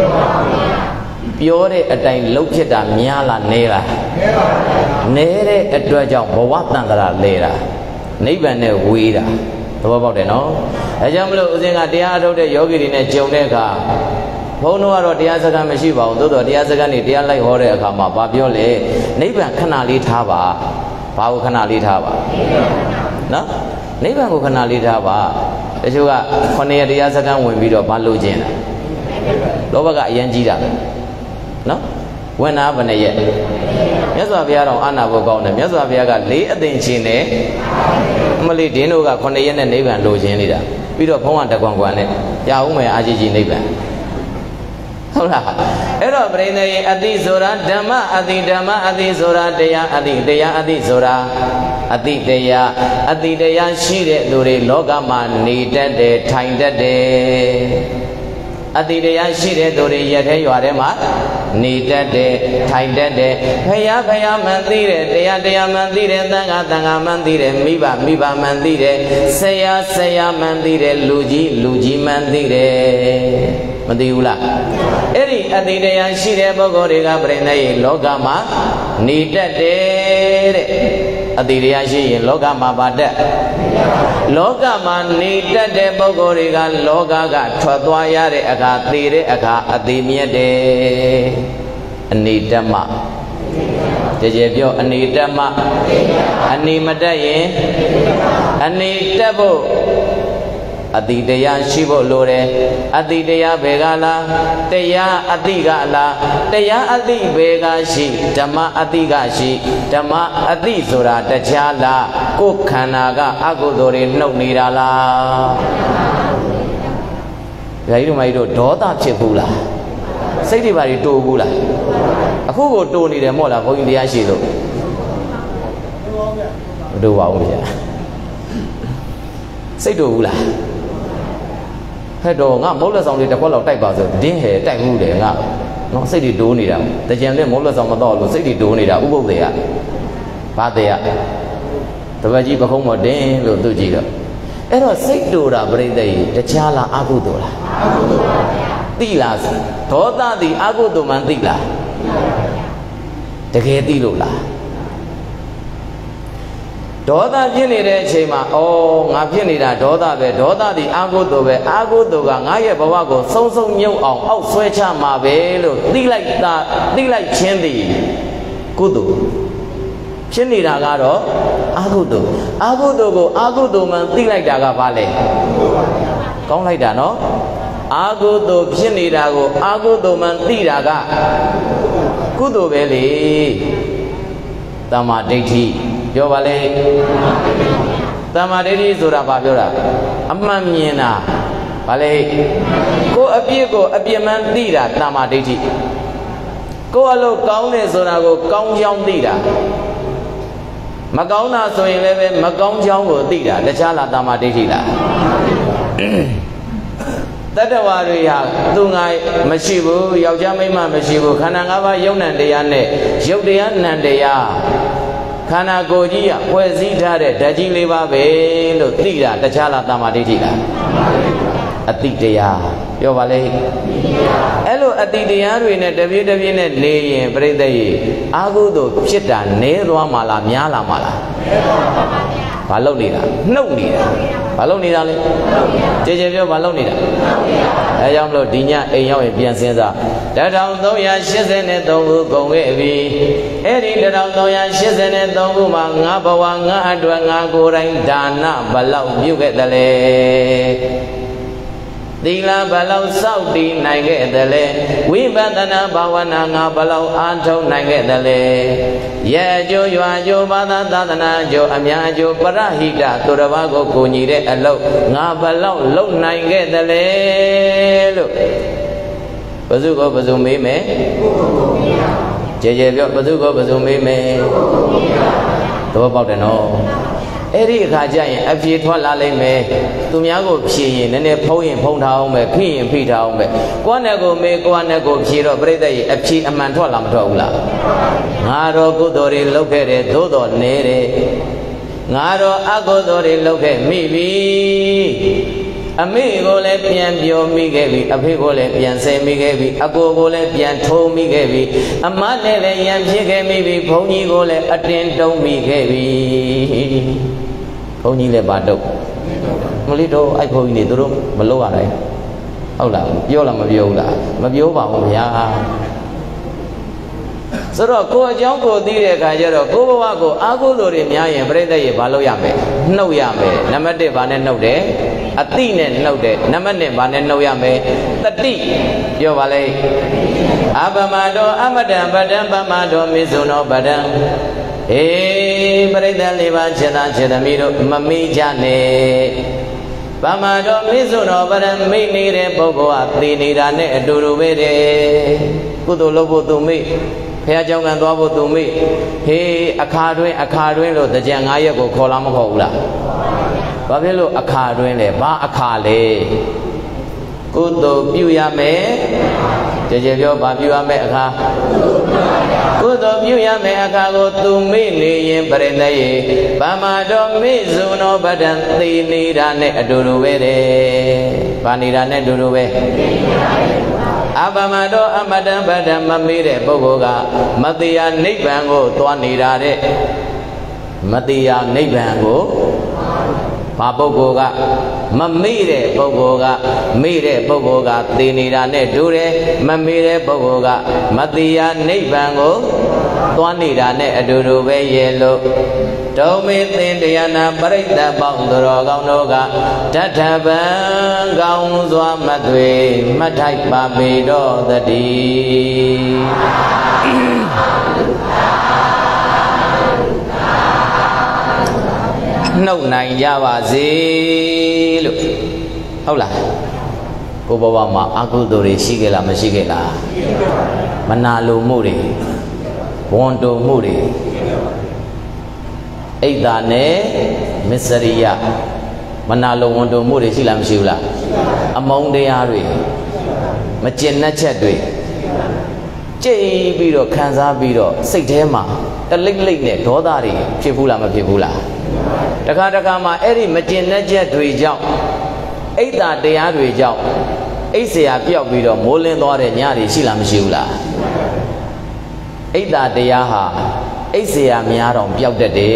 ပြောတဲ့အတိုင်းလှုပ်ဖြစ်တာများလားနဲလားနဲတဲ့အတွက်ကြောင့်ဘဝတန်ត្រာလဲတာနိဗ္ဗာန်နဲ့ဝေးတာသဘောပေါက်တယ်နော်အဲကြောင့်မလို့ဦးဇင်းကတရားအထုတ်တဲ့ယောဂီတွေနဲ့ကြုံတဲ့အခါဘုန်းတော်ကတော့တရားစကားမရှိပါဘူးသို့တော်တရားစကားနေတရားလိုက်ဟောတဲ့အခါမှာဘာပြောလဲနိဗ္ဗာန်ခဏလေးထားပါဘာကိုခဏလေးထားပါနော်နိဗ္ဗာန်ကိုခဏလေးထားပါတချို့က9ရက်တရားစကားဝင်ပြီးတော့ဘာလို့ကျင်တာလောဘကအရင်ကြီးတာပဲနော်ဝင်နာဘယ်နဲ့ရက်မြတ်စွာဘုရားတော်အာနာဖို့ကောင်းတယ်မြတ်စွာဘုရားက4အသိချင်းနဲ့အမလီဒင်းတို့က9ရက်နဲ့နိဗ္ဗာန်လိုချင်နေတာပြီးတော့ဘုန်းကတကွန်ကွန်နဲ့ကြာဦးမယ်အာကြီးနိဗ္ဗာန်ဟုတ်လားအဲ့တော့ပြိဿရေအတိဆိုတာဓမ္မအတိဆိုတာတရားအတိဆိုတာအတိတရားရှိတဲ့သူတွေလောကမှာနေတတ်တယ်ထိုင်တတ်တယ်အတိတရားရှိတဲ့သူတွေရက်ထဲရွာထဲမှာနေတတ်တယ်ထိုင်တတ်တယ်ဖယားမှန်သိတယ်တရားမှန်သိတယ်သံဃာမှန်သိတယ်မိဘမှန်သိတယ်ဆရာမှန်သိတယ်လူကြီးမှန်သိတယ်မသိဘူးလားအဲ့ဒီအတိတရားရှိတဲ့ပုဂ္ဂိုလ်တွေကပြိဿရေလောကမှာနေတတ်တယ်တဲ့အတိတရားရှိရင်လောကမှာပါတတ်လောကမှာနေတတ်တဲ့ပုဂ္ဂိုလ်တွေကလောကကထွက်သွားရတဲ့အခါသေတဲ့အခါအသေးမြတ်တယ်အနေတတ်မှကြည်ကြည်ပြောအနေတတ်မှအနေမတတ်ရင်အနေတတ်ဖို့အတိတရားရှိဖို့လိုတယ်အတိတရားဘယ်ကလားတရားအတိကလားတရားအတိဘယ်ကရှိဓမ္မအတိကရှိဓမ္မအတိဆိုတာတရားလားကိုယ်ခန္ဓာကအကုသိုလ်တွေနှုတ်နေတာလားဒါကြီးတို့မကြီးတို့ဒေါသဖြစ်ဘူးလားစိတ်တွေပါတိုးဘူးလားအခုကိုတိုးနေတယ်မို့လားဘုန်းကြီးတရားရှိလို့မတိုးပါဘူးဗျာစိတ်တိုးဘူးလားဟဲ့တော့ငါမုတ်လက်ဆောင်လေးတစ်ခွက်လောက်တိုက်ပါဆိုဒင်းဟဲတိုက်မှုတယ်ငါနော်စိတ်တွေတိုးနေတာတကြံနဲ့မုတ်လက်ဆောင်မတော့လို့စိတ်တွေတိုးနေတာဥပုပ်တွေကဘာတဲ့တပတ်ကြီးပခုံးမတင်းလို့သူကြည့်တော့အဲ့တော့စိတ်တိုးတာပြိဿကြီးတရားလားအကုသိုလ်လားအကုသိုလ်ပါဗျာသိလားဒေါသသည်အကုသိုလ်မှန်သိလားတကယ်သိလို့လားဒေါသဖြစ်နေတဲ့အချိန်မှာငါဖြစ်နေတာဒေါသပဲဒေါသသည်အာဟုတောပဲအာဟုတောကငါရဲ့ဘဝကိုစုံညုံအောင်အောက်ဆွဲချမှာပဲလို့သိလိုက်ခြင်းသည်ကုသိုလ်ဖြစ်နေတာကတော့အာဟုတောကိုအာဟုတောမှသိလိုက်တာကဘာလဲကောင်းလိုက်တာနော်အာဟုတောဖြစ်နေတာကိုအာဟုတောမှသိတာကကုသိုလ်ပဲလေတမ္မာဒိဋ္ဌိပြောပါလေတမ္မာဒိဋ္ဌိဆိုတာဘာပြောတာအမှန်မြင်တာဘာလဲကိုအပြစ်ကိုအပြစ်မှန်သိတာတမ္မာဒိဋ္ဌိကိုအလုပ်ကောင်းတယ်ဆိုတာကိုကောင်းကြောင်းသိတာမကောင်းတာဆိုရင်လည်းပဲမကောင်းကြောင်းကိုသိတာတခြားလားတမ္မာဒိဋ္ဌိလားတတ္တဝါတွေဟာသူငါမရှိဘူးယောက်ျားမိန်းမမရှိဘူးခန္ဓာ၅ပါးယုံနံတရားနဲ့ရုပ်တရားနံတရားခန္ဓာကိုယ်ကြီးကဖွဲ့စည်းထားတဲ့ဓာတ်ကြီး၄ပါးပဲလို့သိတာတခြားလားတမ္မာဒိဋ္ဌိလားအတိတရားပြောပါလေအဲ့လိုအတိတရားတွေနဲ့တပြေးတပြေးနဲ့နေရင်ပြိတ္တရဲ့အာဟုသို့ဖြစ်တာနဲသွားမှလားများလာမှလားဘာလုပ်နေတာနှုတ်နေတာဘာလုပ်နေတာလဲကြေကြေပြောဘာလုပ်နေတာအဲကြောင့်မလို့ဒီညအိမ်ရောက်ရင်ပြန်စဉ်းစား1383ခုကုန်ခဲ့ပြီအဲ့ဒီ1383ခုမှာငါဘဝငါအတွက်ငါကိုယ်တိုင်ဒါနဘလောက်ပြုခဲ့တယ်လဲသီလဘလောက်စောင့်တည်နိုင်ခဲ့တယ်လဲဝိပဿနာဘာဝနာငါဘလောက်အားထုတ်နိုင်ခဲ့တယ်လဲရဲ့အကျိုးရွာအကျိုးဘာသာသာသနာအကျိုးအများအကျိုးပရဟိတသူတစ်ပါးကိုကူညီတဲ့အလုပ်ငါဘလောက်လုပ်နိုင်ခဲ့တယ်လဲလို့ဘယ်သူကဘယ်သူမေးမယ်ကြေကြေပြောဘယ်သူကဘယ်သူမေးမယ်သဘောပေါက်တယ်နော်အဲ့ဒီအခါကျရင်အဖြေထွက်လာလိမ့်မယ်သူများကိုဖြေရင်နည်းနည်းဖုံးရင်ဖုံးထားအောင်ပဲဖိရင်ဖိထားအောင်ပဲကိုယ့်နဲ့ကိုမေးကိုယ့်နဲ့ကိုဖြေတော့ပြိတ္တရဲ့အဖြေအမှန်ထွက်လာမထွက်ဘူးလားငါတော့ကုသိုလ်တွေလုပ်ခဲ့တယ်သို့တော်နေတယ်ငါတော့အကုသိုလ်တွေလုပ်ခဲ့မိပြီအမေကိုလည်းပြန်ပြောမိခဲ့ပြီအဖေကိုလည်းပြန်ဆဲမိခဲ့ပြီအကိုကိုလည်းပြန်ထိုးမိခဲ့ပြီအမနဲ့လည်းရံဖြစ်ခဲ့မိပြီဘုန်းကြီးကိုလည်းအတင်းတုံးမိခဲ့ပြီဘုန်းကြီးလည်းပါတော့မလေးတော့အဲ့ဘုန်းကြီးတွေတို့မလုပ်ရနိုင်ဟုတ်လားပြောလားမပြောဘူးလားမပြောပါဘူးဗျာဆိုတော့ကိုအကြောင်းကိုသိတဲ့အခါကျတော့ကိုဘဝကိုအာဟုသိုလ်တွေများရင်ပြိတ္တရဲ့ဘာလုပ်ရမလဲနှုတ်ရမယ်နံပါတ်1ဘာနဲ့နှုတ်တယ်အတိနဲ့နှုတ်တယ်နံပါတ်2ဘာနဲ့နှုတ်ရမယ်တတိပြောပါလေအပမတောအမတံပဒံပမတောမေဇုနောပဒံဟေးပြိတ္တလေးပါခြေသားခြေသမီးတို့မမေ့ကြနဲ့ပမတောမေဇုနောပဒံမိတ်နေတဲ့ပုဂ္ဂိုလ်ဟာသိနေတာနဲ့အတူတူပဲတဲ့ကုသိုလ်လုပ်ဖို့သူမိတ်ဖះเจ้าကန်သွားဖို့သူမိဟေးအခါတွင်းလို့တကြံ9ရက်ကိုခေါ်လာမခေါ်ဘူးလားဘာဖြစ်လို့အခါတွင်းလဲဘာအခါလဲကုသိုလ်ပြုရမယ်ကြည်ကြည်ပြောဘာပြုရမယ်အခါကုသိုလ်ပြုရမယ်အခါကိုသူမိနေရင်ပြိတ္တရဲ့ဗမာတော်မိဇုနောပဒံသိနေတာနဲ့အတူတူပဲတဲ့ဘာနေတာနဲ့အတူတူပဲအပမတောအမတံပဒံမမေးတဲ့ပုဂ္ဂိုလ်ကမတရားနိဗ္ဗာန်ကိုသွားနေတာတဲ့မတရားနိဗ္ဗာန်ကိုဘာပုဂ္ဂိုလ်ကမမေ့တဲ့ပုဂ္ဂိုလ်ကမေ့တဲ့ပုဂ္ဂိုလ်ကသိနေတာနဲ့တူတယ်မမေ့တဲ့ပုဂ္ဂိုလ်ကမတရားနိဗ္ဗာန်ကိုသွားနေတာနဲ့အတူတူပဲရဲ့လို့ဒုမေသင်တရားနာပရိသတ်ပေါင်းတော်ကောင်းတို့ကတထဗံကောင်းစွာမသွေမထိုက်ပါပေတော်တည်းနှုတ်နိုင်ကြပါစေလို့ဟုတ်လားကိုဘဝမှာအကုသိုလ်တွေရှိခဲ့လားမရှိခဲ့လားမနာလိုမှုတွေဝန်တုံမှုတွေအိတ်သာနဲ့မစ္စရိယမနာလိုဝန်တုံမှုတွေရှိလားမရှိဘူးလားအမုန်းတရားတွေမကျင်နှက်ချက်တွေကြိတ်ပြီးတော့ခံစားပြီးတော့စိတ်ထဲမှာတလိမ့်လိမ့်နဲ့ဒေါသတွေဖြစ်ဘူးလားမဖြစ်ဘူးလားတခါတခါမှအဲ့ဒီမကျင်နှက်ချက်တွေကြောင့်အိတ်သာတရားတွေကြောင့်အိတ်เสียပြောက်ပြီးတော့မိုးလင်းသွားတဲ့ညတွေရှိလားမရှိဘူးလားအိတ်သာတရားဟာအိတ်เสียများတော့ပျောက်တတ်တယ်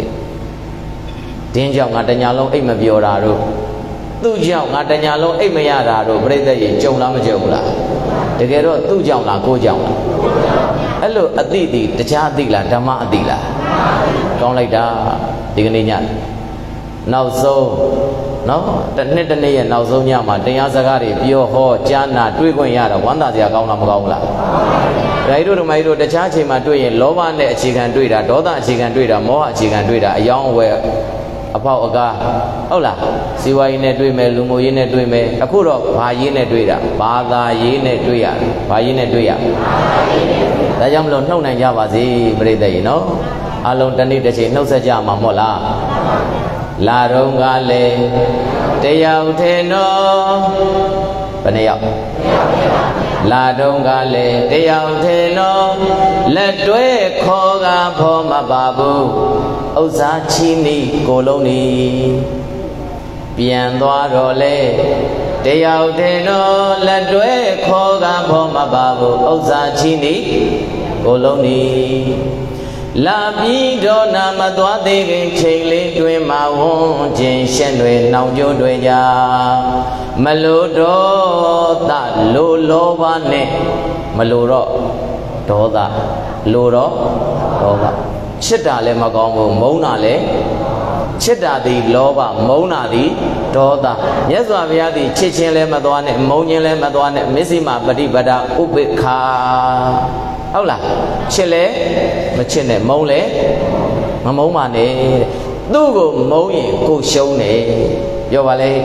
ဒင်းကြောင့်ငါတညာလုံးအိတ်မပြောတာတို့သူ့ကြောင့်ငါတညာလုံးအိတ်မရတာတို့ပြိတ္တရေကြုံလားမကြုံဘူးလားတကယ်တော့သူ့ကြောင့်လားကိုကြောင့်လားအဲ့လိုအတိတိတရားအတိလားဓမ္မအတိလားကောင်းလိုက်တာဒီကနေ့ညနောက်ဆုံးနော်တစ်နှစ်တစ်နေ့ရဲ့နောက်ဆုံးညမှာတရားစကားတွေပြောဟောကြားနာတွေးခွင့်ရတော့ဝမ်းသာစရာကောင်းလားမကောင်းဘူးလားဓာတ်တို့ဓမ္မတို့တခြားချိန်မှာတွေ့ရင်လောဘနဲ့အခြေခံတွေ့တာဒေါသအခြေခံတွေ့တာမောဟအခြေခံတွေ့တာအယောင်းအဝယ်အပေါက်အကားဟုတ်လားစီဝါရေးနဲ့တွေ့မယ်လူမှုရေးနဲ့တွေ့မယ်အခုတော့ဘာရေးနဲ့တွေ့တာဘာသာရေးနဲ့တွေ့ရတယ်ဘာရေးနဲ့တွေ့ရဒါကြောင့်မလို့နှုတ်နိုင်ကြပါစေပြိတ္တရေနော်အလုံးတစ်နေ့တစ်ချိန်နှုတ်ဆက်ကြမှာမဟုတ်လားလာတော့ကလည်းတယောက်ထဲနော်ဘယ်နှယောက်လာတော့ကလည်းတယောက်ထဲနော်လက်တွဲခေါ်ကဖော်မပါဘူးဥစ္စာချီနီကိုလုံးနီပြန်သွားတော့လေ Te yao te no la due khoga phoma babu Oza chini Koloni La pi do na ma twa te kin chain le twin ma won chin shen twe naung jo twe ja Ma lo do ta lo lo ba ne Ma lo ro do da lo ro do da chit da le ma kaung bu mong na le chit da di lo ba mong na di do da Nyat Swa Bhuya di chit chin le ma twa ne mong chin le ma twa ne Missima Patipada Upekhaဟုတ်လားချစ်လဲမချစ်နဲ့မုန်းလဲမမုန်းပါနဲ့သူ့ကိုမုန်းရင်ကိုရှုံးတယ်ပြောပါလေ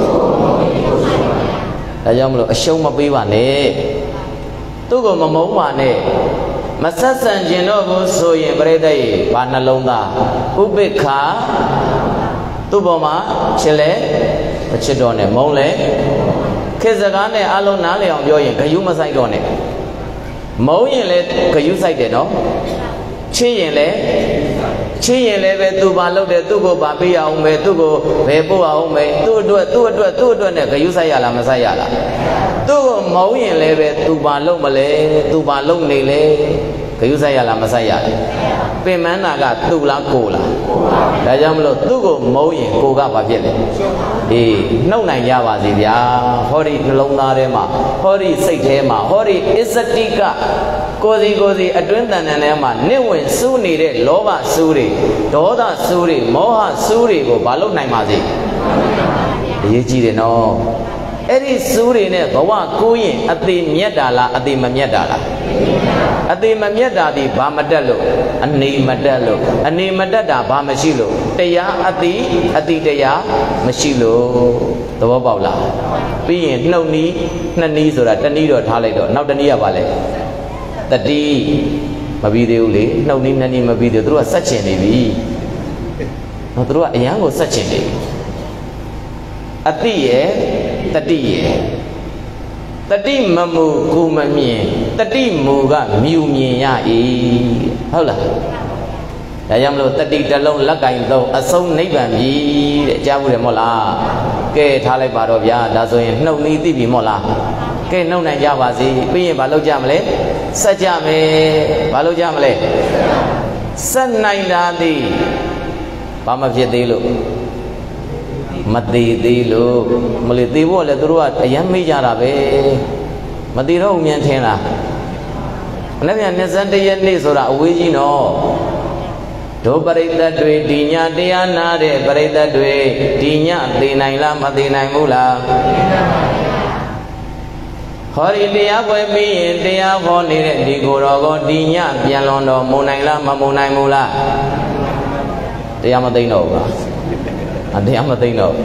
ဒါကြောင့်မလို့အရှုံးမပေးပါနဲ့သူ့ကိုမမုန်းပါနဲ့မဆက်ဆံခြင်းတော့ဘူးဆိုရင်ပြိတ္တရေဘာနှလုံးသားဥပိ္ပခာသူ့ပေါ်မှာချစ်လဲမချစ်တော့နဲ့မုန်းလဲခေတ်စကားနဲ့အလုံးနားလည်အောင်ပြောရင်ဂယုမဆိုင်တော့နဲ့မုံရင်လဲဂယုဆိုင်တယ်နော်ချင်းရင်လဲပဲသူဘာလုပ်တယ်သူ့ကိုဗာပေးအောင်ပဲသူ့ကိုဘယ်ပို့အောင်ပဲသူ့အတွက်နဲ့ဂယုဆိုင်ရလားမဆိုင်ရလားသူ့ကိုမုံရင်လဲပဲသူဘာလုပ်မလဲသူဘာလုပ်နေလဲဂယုဆိုင်ရလားမဆိုင်ရလားပင်မန်းနာကသူ့လားကိုလားဒါကြောင့်မလို့သူ့ကိုမုံရင်ကိုကဘာဖြစ်လဲအေးနှုတ်နိုင်ကြပါစေဗျာဟောဒီနှလုံးသားထဲမှာဟောဒီစိတ်ထဲမှာဟောဒီအစ္စတိကကိုစီအတွင်းတန်တန်ထဲမှာနစ်ဝင်စူးနေတဲ့လောဘစူးတွေဒေါသစူးတွေမောဟစူးတွေကိုဘာလို့နိုင်ပါစေအရေးကြီးတယ်နော်အဲ့ဒီစူးတွေနဲ့ဘဝကိုရင်အသေးမြတ်တာလားအသေးမမြတ်တာလားအသေးမမြတ်တာဒီဘာမတက်လို့အနေမတက်လို့အနေမတက်တာဘာမရှိလို့တရားအသေးတရားမရှိလို့သဘောပေါက်လားပြီးရင်နှုတ်နီးနှစ်နီးဆိုတာတနည်းတော့ထားလိုက်တော့နောက်တနည်းကဘာလဲတတိမပြီးသေးဘူးလေနှုတ်နီးနှစ်နီးမပြီးသေးဘူးသူတို့ကဆက်ချင်နေပြီသူတို့ကအရန်ကိုဆက်ချင်နေပြီအတိရဲ့တတိရဲ့တတိမမူကိုမမြင်တတိမူကမြူမြင်ရ၏ဟုတ်လားဒါကြောင့်မလို့တတိတလုံးလက်ကင်သုံးအဆုံးနိဗ္ဗာန်ပြီတဲ့ကြားဘူးတယ်မို့လားကဲထားလိုက်ပါတော့ဗျာဒါဆိုရင်နှုတ်နီးသိပြီမို့လားကဲနှုတ်နိုင်ကြပါစေပြီးရင်ဘာလုပ်ကြမလဲဆက်ကြမယ်ဘာလုပ်ကြမလဲဆက်နိုင်တာသည်ဘာမှဖြစ်သေးလို့မသေးသေးလို့မလေးသေးဖို့လည်းသူတို့ကအယမ်းမေးကြတာပဲမသေးတော့ဦးမြန်ထင်လားမနေ့က21ရက်နေ့ဆိုတာအဝေးကြီးနော်ဒုပရိသတ်တွေဒီညတရားနာတဲ့ပရိသတ်တွေဒီညသိနိုင်လားမသိနိုင်ဘူးလားဟောဒီတရားပွဲပြီးရင်တရားဟောနေတဲ့ဒီကိုယ်တော်ကဒီညပြန်လွန်တော်မုံနိုင်လားမမုံနိုင်ဘူးလားတရားမသိတော့ဘူးလားတရားမသိတော့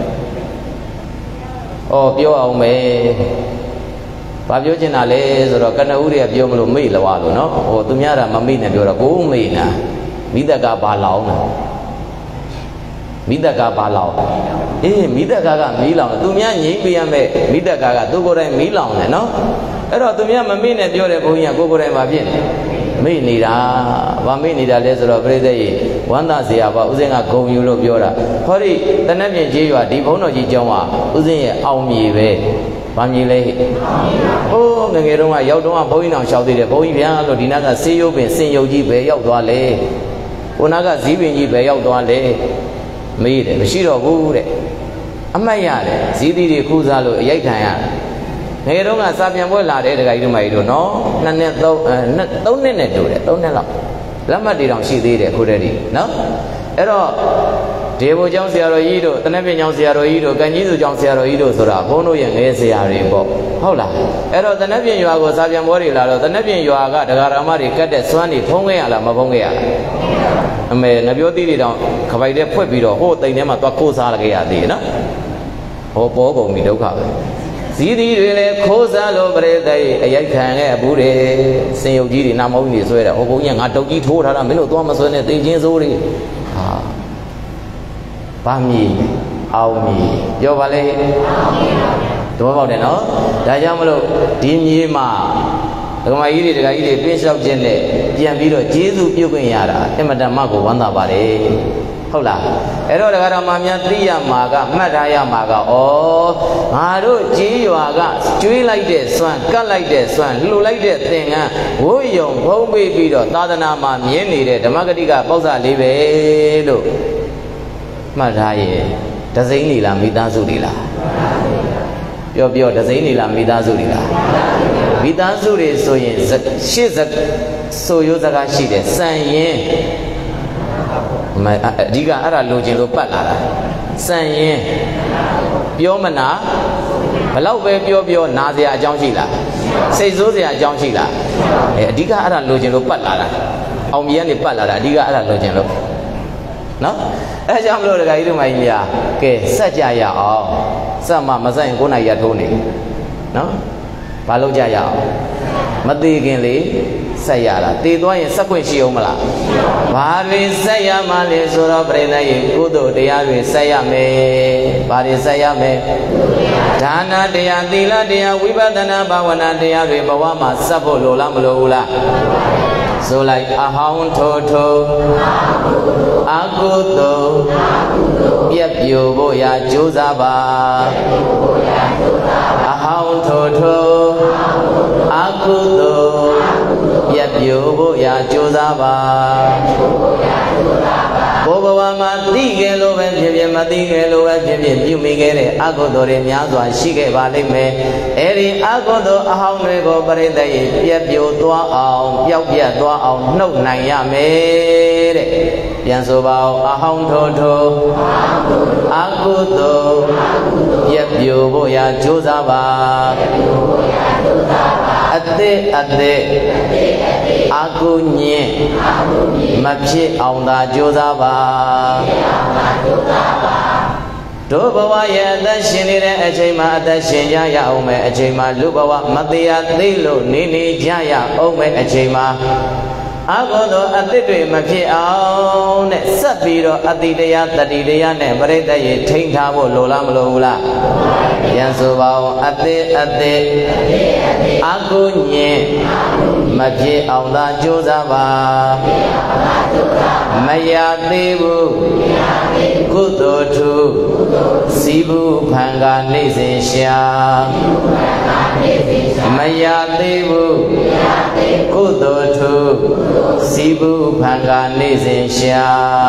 ပြောအောင်မယ်ဘာပြောချင်တာလဲဆိုတော့ကနဦးတွေကပြောမလို့မေ့လွားလို့နော်သူများကမမေ့နဲ့ပြောတော့ကိုယ်မေ့နာမိသက်ကဘာလောင်းလဲမိသက်ကဘာလောင်းအေးမိသက်ကမီးလောင်တယ်သူများငြိမ့်ပေးရမယ်မိသက်ကသူကိုယ်တိုင်မီးလောင်တယ်နော်အဲ့တော့သူများမမေ့နဲ့ပြောတဲ့ဘုန်းကြီးကကိုယ်တိုင်မဖြစ်နေမေ့နေတာဗာမေ့နေတာလဲဆိုတော့ပြိဿရေဝမ်းသာเสียပါဥစဉ်ကဂုံယူလို့ပြောတာဟောဒီတနက်ပြင်ကြီးရွာဒီဘုန်းတော်ကြီးကျောင်းဟာဥစဉ်ရဲ့အောင်မြေပဲဗာမြေလဲဟိုးငငယ်တုန်းကရောက်တော့ဘုန်းကြီးတော်ရှောက်သေးတယ်ဘုန်းကြီးဗျာလို့ဒီနာကဆေးရုပ်ပင်စင်ရုပ်ကြီးပဲရောက်သွားလေကိုနာကဇီးပင်ကြီးပဲရောက်သွားလေမေးတယ်မရှိတော့ဘူးတဲ့အမှတ်ရတယ်ဇီးသီးတွေခူးစားလို့အရိုက်ခံရတယ်ငယ်တုန်းကစာပြန်ပွဲလာတယ်တခါကြီးတို့မကြီးတို့နော်3နှစ်နဲ့တူတယ်3နှစ်လောက်လက်မှတ်တွေတောင်ရှိသေးတယ်ခုတည်းဒီနော်အဲ့တော့ဒေဘိုကျောင်းဆရာတော်ကြီးတို့တနက်ပြင်ကျောင်းဆရာတော်ကြီးတို့ကံကြီးစုကျောင်းဆရာတော်ကြီးတို့ဆိုတာဘုန်းတို့ရဲ့ငယ်ဆရာတွေပေါ့ဟုတ်လားအဲ့တော့တနက်ပြင်ရွာကိုစာပြန်ပွဲတွေလာတော့တနက်ပြင်ရွာကဒကာရမတွေကတ်တဲ့စွမ်းတွေဖုံးခဲ့ရလားမဖုံးခဲ့ရလားအမေငပြောသီးတွေတောင်ခပိုက်တဲ့ဖွက်ပြီးတော့ဟိုတိမ်ထဲမှာသွားခိုးစားလာခဲ့ရသေးတယ်နော်ဟောပေါ်ကုန်ပြီဒုက္ခပဲဇီးသီးတွေလည်းခိုးစားလို့ပြိဿရေအရိုက်ခံခဲ့ဘူးတယ်စင်ရုပ်ကြီးတွေနာမုံကြီးတွေဆွဲတယ်ဟိုဘုန်းကြီးကငါတုတ်ကြီးထိုးထားတာမင်းတို့သွားမဆွဲနဲ့သိချင်းစိုးတွေဟာဘာမီအောင်မီပြောပါလေသဘောပေါက်တယ်နော်ဒါကြောင့်မလို့ဒီမြေမှာဒကမကြီးတွေဒကာကြီးတွေပြင်းလျှောက်ခြင်းနဲ့ပြန်ပြီးတော့ကျေးဇူးပြုခွင့်ရတာအင်မတန်မှကိုဝမ်းသာပါတယ်ဟုတ်လားအဲ့တော့ဒကာတော်မများသိရမှာကမှတ်ထားရမှာကငါတို့ကြီးရွာကကျွေးလိုက်တဲ့စွမ်းကတ်လိုက်တဲ့စွမ်းလှူလိုက်တဲ့သင်္ကန်းဝိုးယုံဖုံးပေးပြီးတော့သာသနာမှာမြင်နေတဲ့ဓမ္မဂတိကပေါက်စလေးပဲလို့မှတ်ထားရဲ့ဒဇိမ့်နေလားမိသားစုတွေလားပြောဒဇိမ့်နေလားမိသားစုတွေလားမိသားစုတွေဆိုရင်ရှေ့ဆိုရိုးစကားရှိတယ်စံရင်အဓိကအဲ့ဒါလိုချင်လို့ပတ်လာတာစံရင်ပြောမနာဘလောက်ပဲပြောနာစရာအကြောင်းရှိလားစိတ်ဆိုးစရာအကြောင်းရှိလားအဓိကအဲ့ဒါလိုချင်လို့ပတ်လာတာအောင်မြင်ကနေပတ်လာတာအဓိကအဲ့ဒါလိုချင်လို့နော်အဲကြောင့်မလို့ဒကာကြီးတို့မကြီးများကဲစက်ကြရအောင်စက်မှမစက်ရင်9နာရီရထိုးနေနော်ဘာလုပ်ကြရအောင်မသေးခင်လေဆက်ရတာတည်သွားရင်ဆက်ခွင့်ရှိအောင်မလားဘာတွေဆက်ရမှလဲဆိုတော့ပြိဿရဲ့ကုသိုလ်တရားတွေဆက်ရမယ်ဘာတွေဆက်ရမယ်ဒါနတရားသီလတရားဝိပဿနာဘာဝနာတရားတွေဘဝမှာဆက်ဖို့လိုလားမလိုဘူးလားဆိုလိုက်အဟောင်းထိုးထိုးအကုသိုလ်ပြက်ပြိုဖို့ရာကြိုးစားပါအဟောင်းထိုးထိုးအကုသိုလ်ပြက်ပြိုဖို့ရာကြိုးစားပါဘိုးဘဝမှာသိခဲ့လို့ပဲဖြစ်ဖြစ်မသိခဲ့လို့ပဲဖြစ်ဖြစ်ပြုမိခဲ့တဲ့အကုသိုလ်တွေများစွာရှိခဲ့ပါလိမ့်မယ်အဲဒီအကုသိုလ်အဟောင်းတွေကိုပရိသတ်ရဲ့ပြက်ပြိုသွားအောင်ပျောက်ပြတ်သွားအောင်နှုတ်နိုင်ရမယ်တဲ့ပြန်ဆိုပါဦးအဟောင်းထိုးထိုးအကုသိုလ်ပြက်ပြိုဖို့ရာကြိုးစားပါအသက်အကုညင်မဖြစ်အောင်သာကြိုးစားပါတို့ဘဝရဲ့အသက်ရှင်နေတဲ့အချိန်မှာအသက်ရှင်ကြရအောင်မယ်အချိန်မှာလူဘဝမတရားသေးလို့နေကြရအောင်မယ်အချိန်မှာအကုသိုလ်အသစ်တွေမဖြစ်အောင်တဲ့ဆက်ပြီးတော့အတိတရားတတိတရားနဲ့ပရိသတ်ရေထိန်းထားဖို့လိုလားမလိုဘူးလားပြန်ဆိုပါဦးအသစ်အကုညင်မဖြစ်အောင်သာကြိုးစားပါမရသေးဘူးကုသိုလ်ထူစီဘူးဖန်ကားနေစဉ်ရှာမရသေးဘူးကုသိုလ်ထူစီဘူးဖန်ကားနေစဉ်ရှာ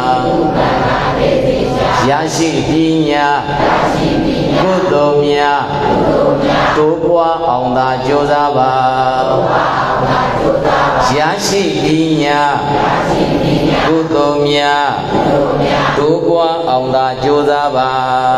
ရရှိပညာကုသိုလ်များတိုးပွားအောင်သာကြိုးစားပါရရှိပညာကုသိုလ်များတိုးပွားအောင်သာကြိုးစားပါ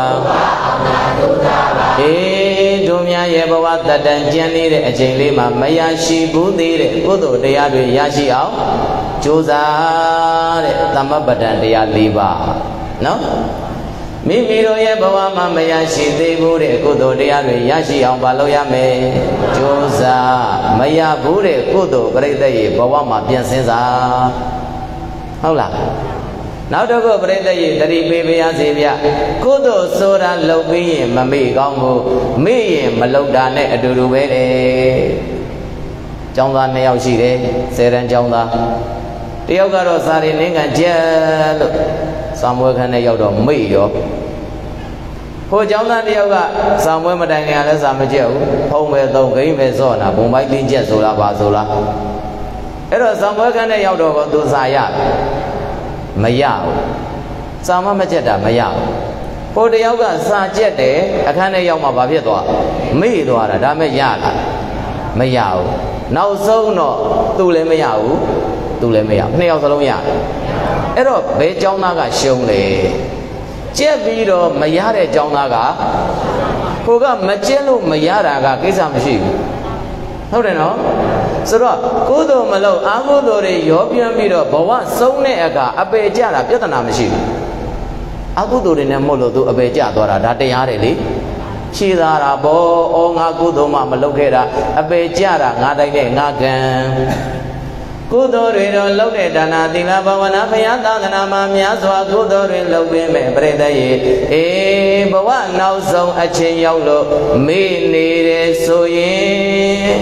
တို့များရဲ့ဘဝတတန်ကျန်နေတဲ့အချိန်လေးမှာမရရှိဘူးသေးတဲ့ကုသိုလ်တရားတွေရရှိအောင်ကြိုးစားတဲ့သမပဒံတရား၄ပါးနော်မိမိတို့ရဲ့ဘဝမှာမရရှိသေးဘူးတဲ့ကုသိုလ်တရားတွေရရှိအောင်မလုပ်ရမယ်ကြိုးစားမရဘူးတဲ့ကုသိုလ်ပရိသတ်ရဲ့ဘဝမှာပြန်စင်းစားဟုတ်လားနောက်တစ်ခုပရိသတ်ရဲ့တတိပေးပါရစေဗျကုသိုလ်ဆိုတာလုပ်ပြီးရင်မမေ့ကောင်းဘူးမေ့ရင်မလုပ်တာနဲ့အတူတူပဲတဲ့ကျောင်းသား2ယောက်ရှိတယ်10တန်းကျောင်းသားတယောက်ကတော့စာရီနင်းကန်ကျက်လို့စာမွေးခန်းနဲ့ရောက်တော့မေ့ရောဟိုကျောင်းသားတယောက်ကစာမွေးမတိုင်ခင်လည်းစာမကျက်ဘူးဖုံးပဲသုံးဂိမ်းပဲစော့နာဘုံပိုက်တင်းကျက်ဆိုလားပါဆိုလားအဲ့တော့စာမွေးခန်းနဲ့ရောက်တော့သူစာရမရဘူးစာမကျက်တာမရဘူးဟိုတယောက်ကစာကျက်တယ်အခန်းထဲရောက်မှဘာဖြစ်သွားမေ့သွားတာဒါမဲ့ရလားမရဘူးနောက်ဆုံးတော့သူလည်းမရဘူးသူလည်းမရ2ယောက်စလုံးရတယ်အဲ့တော့ဘယ်ကျောင်းသားကရှုံးလဲကျက်ပြီးတော့မရတဲ့ကျောင်းသားကဟိုကမကျက်လို့မရတာကကိစ္စမရှိဘူးဟုတ်တယ်နော်ဆိုတော့ကုသိုလ်မလုပ်အကုသိုလ်တွေရောပြင်းပြီးတော့ဘဝဆုံးတဲ့အခါအပေကျတာပြဿနာမရှိဘူးအကုသိုလ်တွေနဲ့မဟုတ်လို့သူအပေကျသွားတာဒါတရားတယ်လေခြေသာတာဘောငါကုသိုလ်မှမလုပ်ခဲ့တာအပေကျတာငါတိုင်းနဲ့ငါကံကုသိုလ်တွေတော့လုပ်တဲ့ဒါနသီလဘာဝနာဘုရားသာသနာမှာများစွာကုသိုလ်တွေလုပ်ပေးမယ်ပြိတ္တရေဘဝနောက်ဆုံးအချိန်ရောက်လို့မေ့နေတယ်ဆိုရင်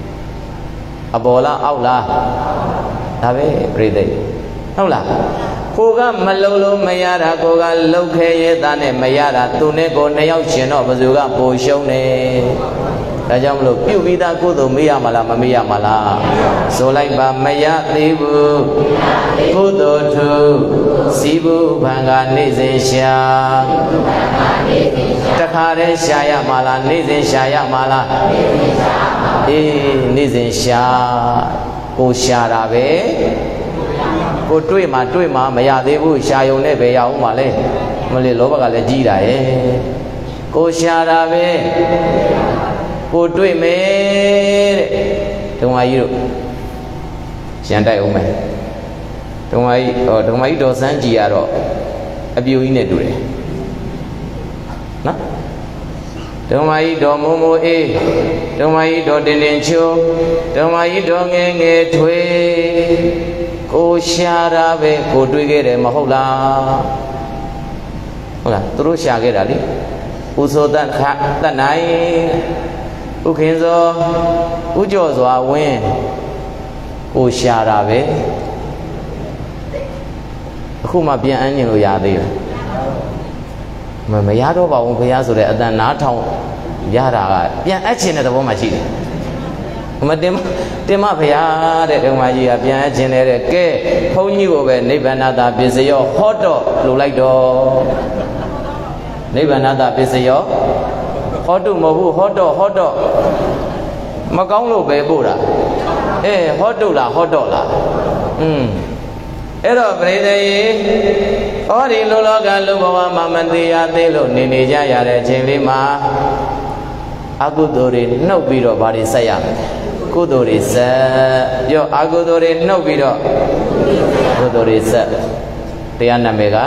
အပေါ်လားအောက်လားဒါပဲပြိတ္တဟုတ်လားဟကိုကမလုံလို့မရတာကိုကလှုပ်ခဲရဲသားနဲ့မရတာသူနဲ့ကိုနှစ်ယောက်ရှင်တော့ဘယ်သူကပိုရှုံးနေဒါကြောင့်မလို့ပြုတ်ပြီးသားကုသိုလ်မေးရမလားမမေးရမလားဆိုလိုက်ပါမရသေးဘူးကုသိုလ်ထုစီဘူးဘံကနေစဉ်ရှာတခါတည်းရှာရမလားနေစဉ်ရှာရမလားအေးနေစဉ်ရှာကိုရှာတာပဲကိုတွေ့မှမရသေးဘူးရှာယုံနဲ့ပဲရအောင်ပါလေမလေးလောဘကလည်းကြီးတာရဲ့ကိုရှာတာပဲကိုတွေ့မယ်တဲ့ဒုံမကြီးတို့ရန်တိုက်အောင်မယ်ဒုံမကြီးတော်စန်းကြည်ကတော့အပြူကြီးနဲ့တူတယ်နော်ဒုံမကြီးတော်မိုးမိုးအေးဒုံမကြီးတော်တင်တင်ချိုးဒုံမကြီးတော်ငယ်ငယ်ထွေးကိုရှာတာပဲကိုတွေ့ခဲ့တယ်မဟုတ်လားဟုတ်လားသူတို့ရှာခဲ့တာလေဦးစောတတ်နိုင်ဥခင်စောဥကျော်စွာဝင်းကိုရှာတာပဲအခုမှပြန်အန်းကျင်လို့ရသေးတယ်မရတော့ပါဘူးဘုရားဆိုတဲ့အတန်နားထောင်ရတာကပြန်အပ်ချင်တဲ့သဘောမှရှိတယ်မတင်မဘုရားတဲ့ဓမ္မကြီးကပြန်အပ်ချင်တဲ့ကဲဘုန်းကြီးကိုပဲနိဗ္ဗာန်သာပစ္စယောဟောတော့လှူလိုက်တော့နိဗ္ဗာန်သာပစ္စယောဟောတုမဟုတ်ဘူးဟောတော့မကောင်းလို့ပဲပို့တာဟောတုလားဟောတော့လားအဲ့တော့ပရိသေယေဟောဒီလောကလူဘဝမှာမတရားသေးလို့နေကြရတဲ့အချိန်လေးမှာအကုသိုလ်တွေနှုတ်ပြီးတော့ဗာတွေဆက်ရမယ်ကုသိုလ်တွေဆက်ပြောအကုသိုလ်တွေနှုတ်ပြီးတော့ကုသိုလ်တွေဆက်တရားနာမည်က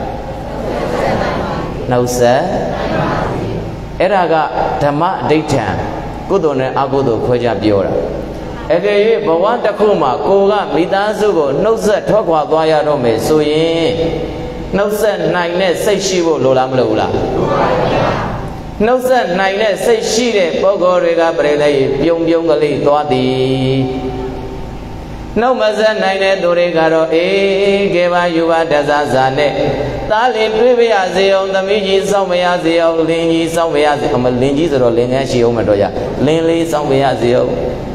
နှုတ်ဆက်အဲ့ဒါကဓမ္မအဋ္ဌံကုသိုလ်နဲ့အကုသိုလ်ခွဲခြားပြောတာအကယ်၍ဘဝတစ်ခုမှာကိုကမိသားစုကိုနှုတ်ဆက်ထွက်ခွာသွားရတော့မယ်ဆိုရင်နှုတ်ဆက်နိုင်တဲ့စိတ်ရှိဖို့လိုလားမလိုဘူးလားနှုတ်ဆက်နိုင်တဲ့စိတ်ရှိတဲ့ပုဂ္ဂိုလ်တွေကပြိတ္တိပြုံကလေးသွားသည်နှုတ်မဆက်နိုင်တဲ့သူတွေကတော့အေးကေပါယူပါတဇာဇာနဲ့သားလေးတွေးပြရစေအောင်သမီးကြီးစောင့်မရစေအောင်လင်းကြီးစောင့်မရစေအောင်လင်းကြီးဆိုတော့လင်းငန်းရှိအောင်မတော့ရလင်းလေးစောင့်မရစေအောင်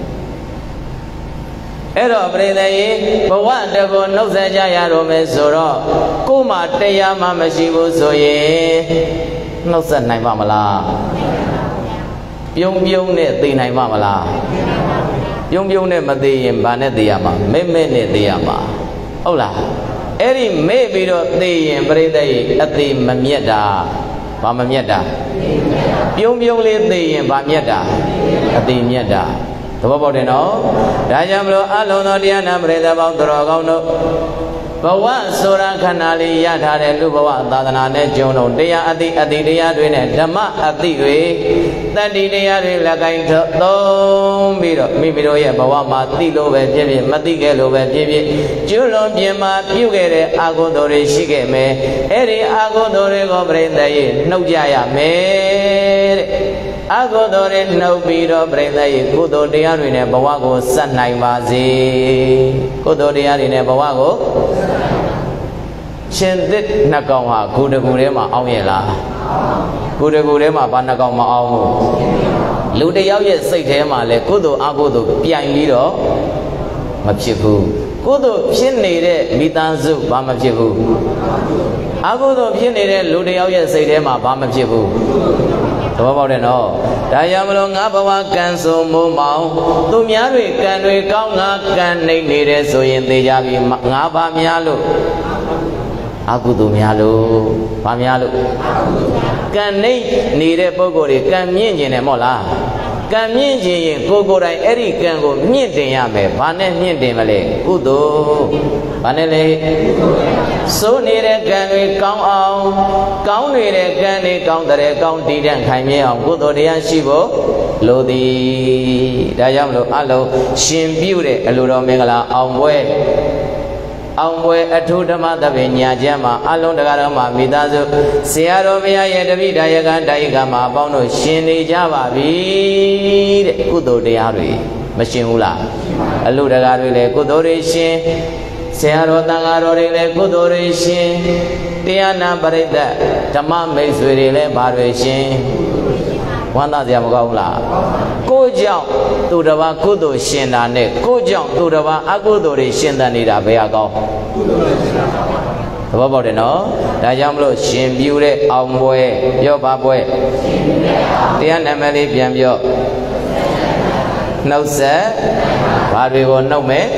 အဲ့တော့ပြိတ္တိဘဝတကောနှုတ်ဆက်ကြရတော့မယ်ဆိုတော့ကိုယ်မှတရားမှမရှိဘူးဆိုရင်နှုတ်ဆက်နိုင်ပါမလားပြုံနဲ့သိနိုင်ပါမလားပြုံနဲ့မသိရင်ဘာနဲ့သိရမှာမဲ့နဲ့သိရမှာဟုတ်လားအဲ့ဒီမေ့ပြီးတော့သိရင်ပြိတ္တိအသိမမြတ်တာဘာမမြတ်တာပြုံလေးသိရင်ဘာမြတ်တာအသိမြတ်တာသဘောပေါက်တယ်နော်ဒါကြောင့်မလို့အလုံးသောတရားနာပရိသတ်ပေါင်းတော်ကောင်းတို့ဘဝဆိုတာခန္ဓာလေးရထားတဲ့လူဘဝသာသနာနဲ့ကျုံတော့တရားအသိတရားတွေနဲ့ဓမ္မအသိတွေတတ္တိတရားတွေလက်ကင်သုံးပြီးတော့မိမိတို့ရဲ့ဘဝမှာသိလို့ပဲဖြစ်ဖြစ်မသိခဲ့လို့ပဲဖြစ်ဖြစ်ကျွလွန်ပြင်မှာပြုခဲ့တဲ့အာဟုသောတွေရှိခဲ့မယ်အဲ့ဒီအာဟုသောတွေကိုပြိတ္တရေနှုတ်ကြရမယ်တဲ့အကုသိုလ်တွေနှုတ်ပြီးတော့ပြိတ္တရေကုသိုလ်တရားတွေနဲ့ဘဝကိုဆက်နိုင်ပါစေကုသိုလ်တရားတွေနဲ့ဘဝကိုရှင်သစ်နှစ်ကောင်ဟာဂုတကူထဲမှာအောင်းရဲ့လားဂုတကူထဲမှာဘာနှစ်ကောင်မအောင်းဘူးလူတယောက်ရဲ့စိတ်ထဲမှာလဲကုသိုလ်အကုသိုလ်ပြိုင်ပြီးတော့မဖြစ်ဘူးကုသိုလ်ဖြစ်နေတဲ့မိသားစုဘာမဖြစ်ဘူးအကုသိုလ်ဖြစ်နေတဲ့လူတယောက်ရဲ့စိတ်ထဲမှာဘာမဖြစ်ဘူးသဘောပေါက်တယ်နော်ဒါကြောင့်မလို့ငါဘဝကံဆိုမိုးမောင်သူများတွေကံတွေကောင်းငါကံနှိမ့်နေတယ်ဆိုရင်သိကြပြီငါဘာများလို့အကုသိုလ်များလို့ဘာများလို့ကံနှိမ့်နေတဲ့ပုဂ္ဂိုလ်တွေကံမြင့်ကျင်တယ်မို့လားကံမြင့်ကျင်ရင်ကိုယ်တိုင်အဲ့ဒီကံကိုမြင့်တင်ရမယ်ဘာနဲ့မြင့်တင်မလဲကုသိုလ်ဘာနဲ့လဲစိုးနေတဲ့ကံတွေကောင်းအောင်ကောင်းနေတဲ့ကံတွေကောင်းတဲ့ကောင်းတည်တဲ့ခိုင်မြဲအောင်ကုသိုလ်တရားရှိဖို့လိုသည်ဒါကြောင့်မလို့အလုံးရှင်ပြုတဲ့အလိုတော်မင်္ဂလာအောင်ပွဲအထုဓမ္မသဗ္ဗညချမ်းမှာအလုံးတရားတော်မှာမိသားစုဆရာတော်ဘုရားရဲ့တပိဒါယကတာယကမှာအပေါင်းတို့ရှင်နေကြပါပြီတဲ့ကုသိုလ်တရားတွေမရှင်ဘူးလားအလုတရားတွေလည်းကုသိုလ်တွေရှင်ဆ Searo Tangaro Rile Kudurishin, Diana Barita, Tama Mesuri Barishin, Wanda Yamagula. Kojang to the Wakudo Shinane, Kojang to the Agudori Shindanida Beago. What about it? No, Dayamlo, Shim Bure, Amboy, Yobaboy, Diana Meli Biamio. No, sir, but we will know me.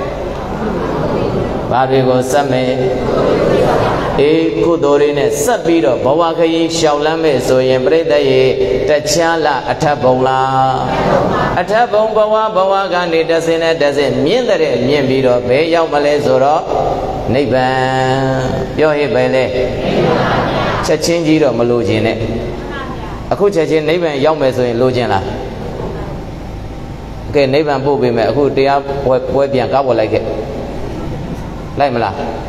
But we will submit. A Kudorine, Sabiro, Bawaki, Shaulame, so you break the Tachala, Atabola. Atabon Bawa, Bawagani doesn't mean that it mean Biro, Bay Yamalezoro, Niban, Yohibele, Chachinjiro, Malujine. A Kuchin, Niban, Yameso in Lujina. Okay, Niban Booby, who they are Webian Gabo like it. Like Mala.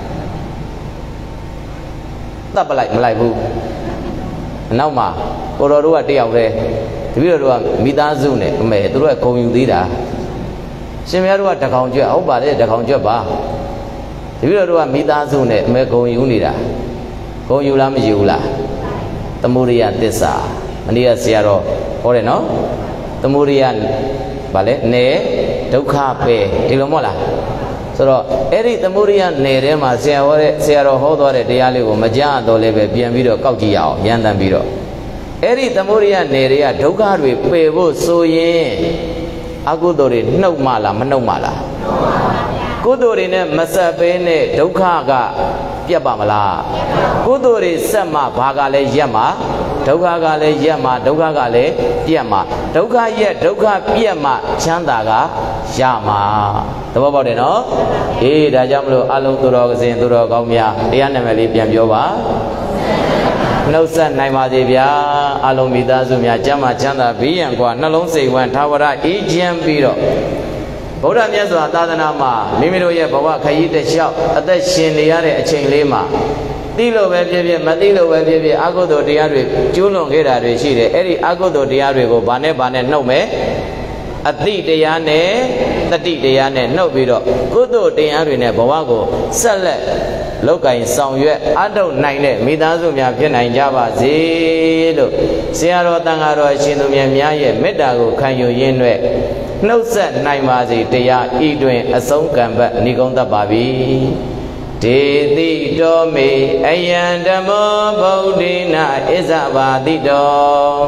Like Malabu. Now, ma, or do a day of the Midazune, may do a coming leader. Similar to the country, oh, but the country bar. The do a Midazune, may go unida. Go you lam yula. The Murian Tessa, Mania Sierra, or no? The Murian Ballet, ne, Doka Pe, Tilomola. So, Eri the Murian Nerema, Sierra Hodor, Dialigo, Majan, Dolebe, Bienvido, Kautia, Yandan Biro. Eri the Murian Neria, Dogarwi, Pevo, so ye Agudori, no mala, no mala. Kudorine, Masapene, Dokaga, Piabamala. Kudori, Sama, Bagale, Yama, Dokagale, Yama, Dokagale, Yama, Doka yet, Doka, Piama, Chandaga, Yama. The about it, no? Eh, Dajamlo, Alu Turok, Zinduro, Gomia, the Anameli Piamioba. No son, Naimazivia, Alomida Zumia, Jama Chanda, B and Guan, Nalon say when Tawara, Ejian Biro. Boda Miazo, Tadanama, Mimiro Yabawa, Kayita Shop, at the Shinliare, a chain lima. Dilo Webia, Madilo Webia, Agodo Diari, Julong Gera, Eri Agodo Diari, Bane Bane, no me. At the Diane, the Diane, no video. Good Diane, Bawago, Select, Loka in Song Yue, Adult Nine, Midazumia, Pena, Java, Zero, Sierra Tangaro, Shinumia, Medago, can you yinwe? No set Naimazi, Tia, Edwin, a song can but Nigonda Babi. Didi Domi, Ayandamo, Bodina, Isaba, Dido.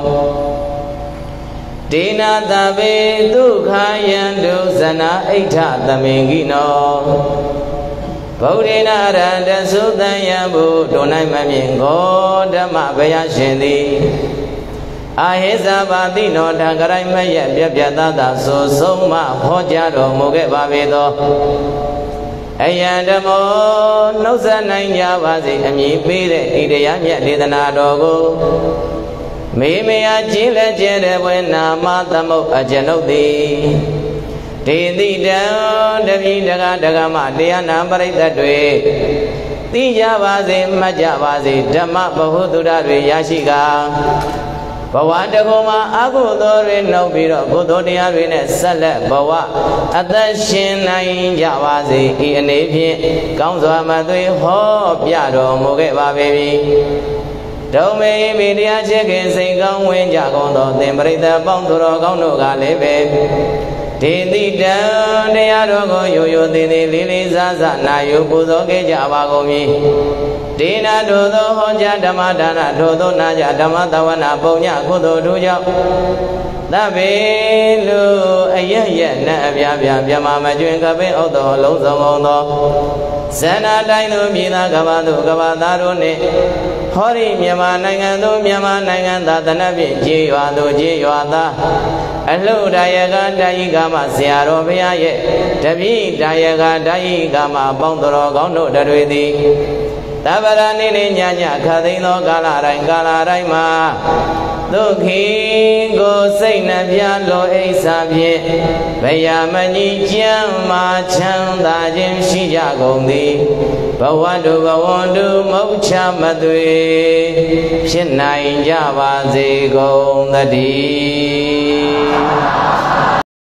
Dina Dabe, Dukayandu, Zana, Eta, the Mingino. Bodina, and Sudayabu, Donai Mamingo, Dama Bayashindi. Ahizabadino, Dangarai Maya, Biabada, so Soma, Hojado, Moge Babido. Ayandamo, no Zanaya Vazi, and ye beat it, Idea, Lidanado. Maybe a chile jere when a matamo a genodi. Didi down the Vidaga Dagama, Diana, but that way. Tijavazi, Majavazi, Dama Bahudura, Yashiga. Bawadagoma, Agudori, no Biro, Gudodia, Sale, Bawa, at the Shin, Javazi, Ian Avian, Council Madri, Ho, Piado, Mogeva, baby. Don't make media chicken sing on when Jagondo, then break the Bonduro, Gondo, Galebe. Didi down, the Adogo, you did the Lily Zaza, now you put okay Javagomi. Dina do the Honja Damadana, Dodo Naja, Damatawana, Bonya, Kudo, Duja. The Velu, a yen, Navia, Mama, drink a bit of the Lozomondo. Sena Dino, Mina, Gavado, Gavadarone. Hori, Yama, Nangando, Yama, Nanganda, the Navi, Giwado, Giwada. Hello, Diaga, Daigama, Siaro, Viaye. Tabi, Diaga, Daigama, Bondoro, Gondo, Darudi. Tabarani, Nyanya, Kadino, Gala, Gala, Raima. Duki, go say Navialo, Asabi. Bayamani, Jama, Chanda, Jim, Shijagondi. Bawandu, Mocha, Madui. Shinai, Java, Zigo, the D.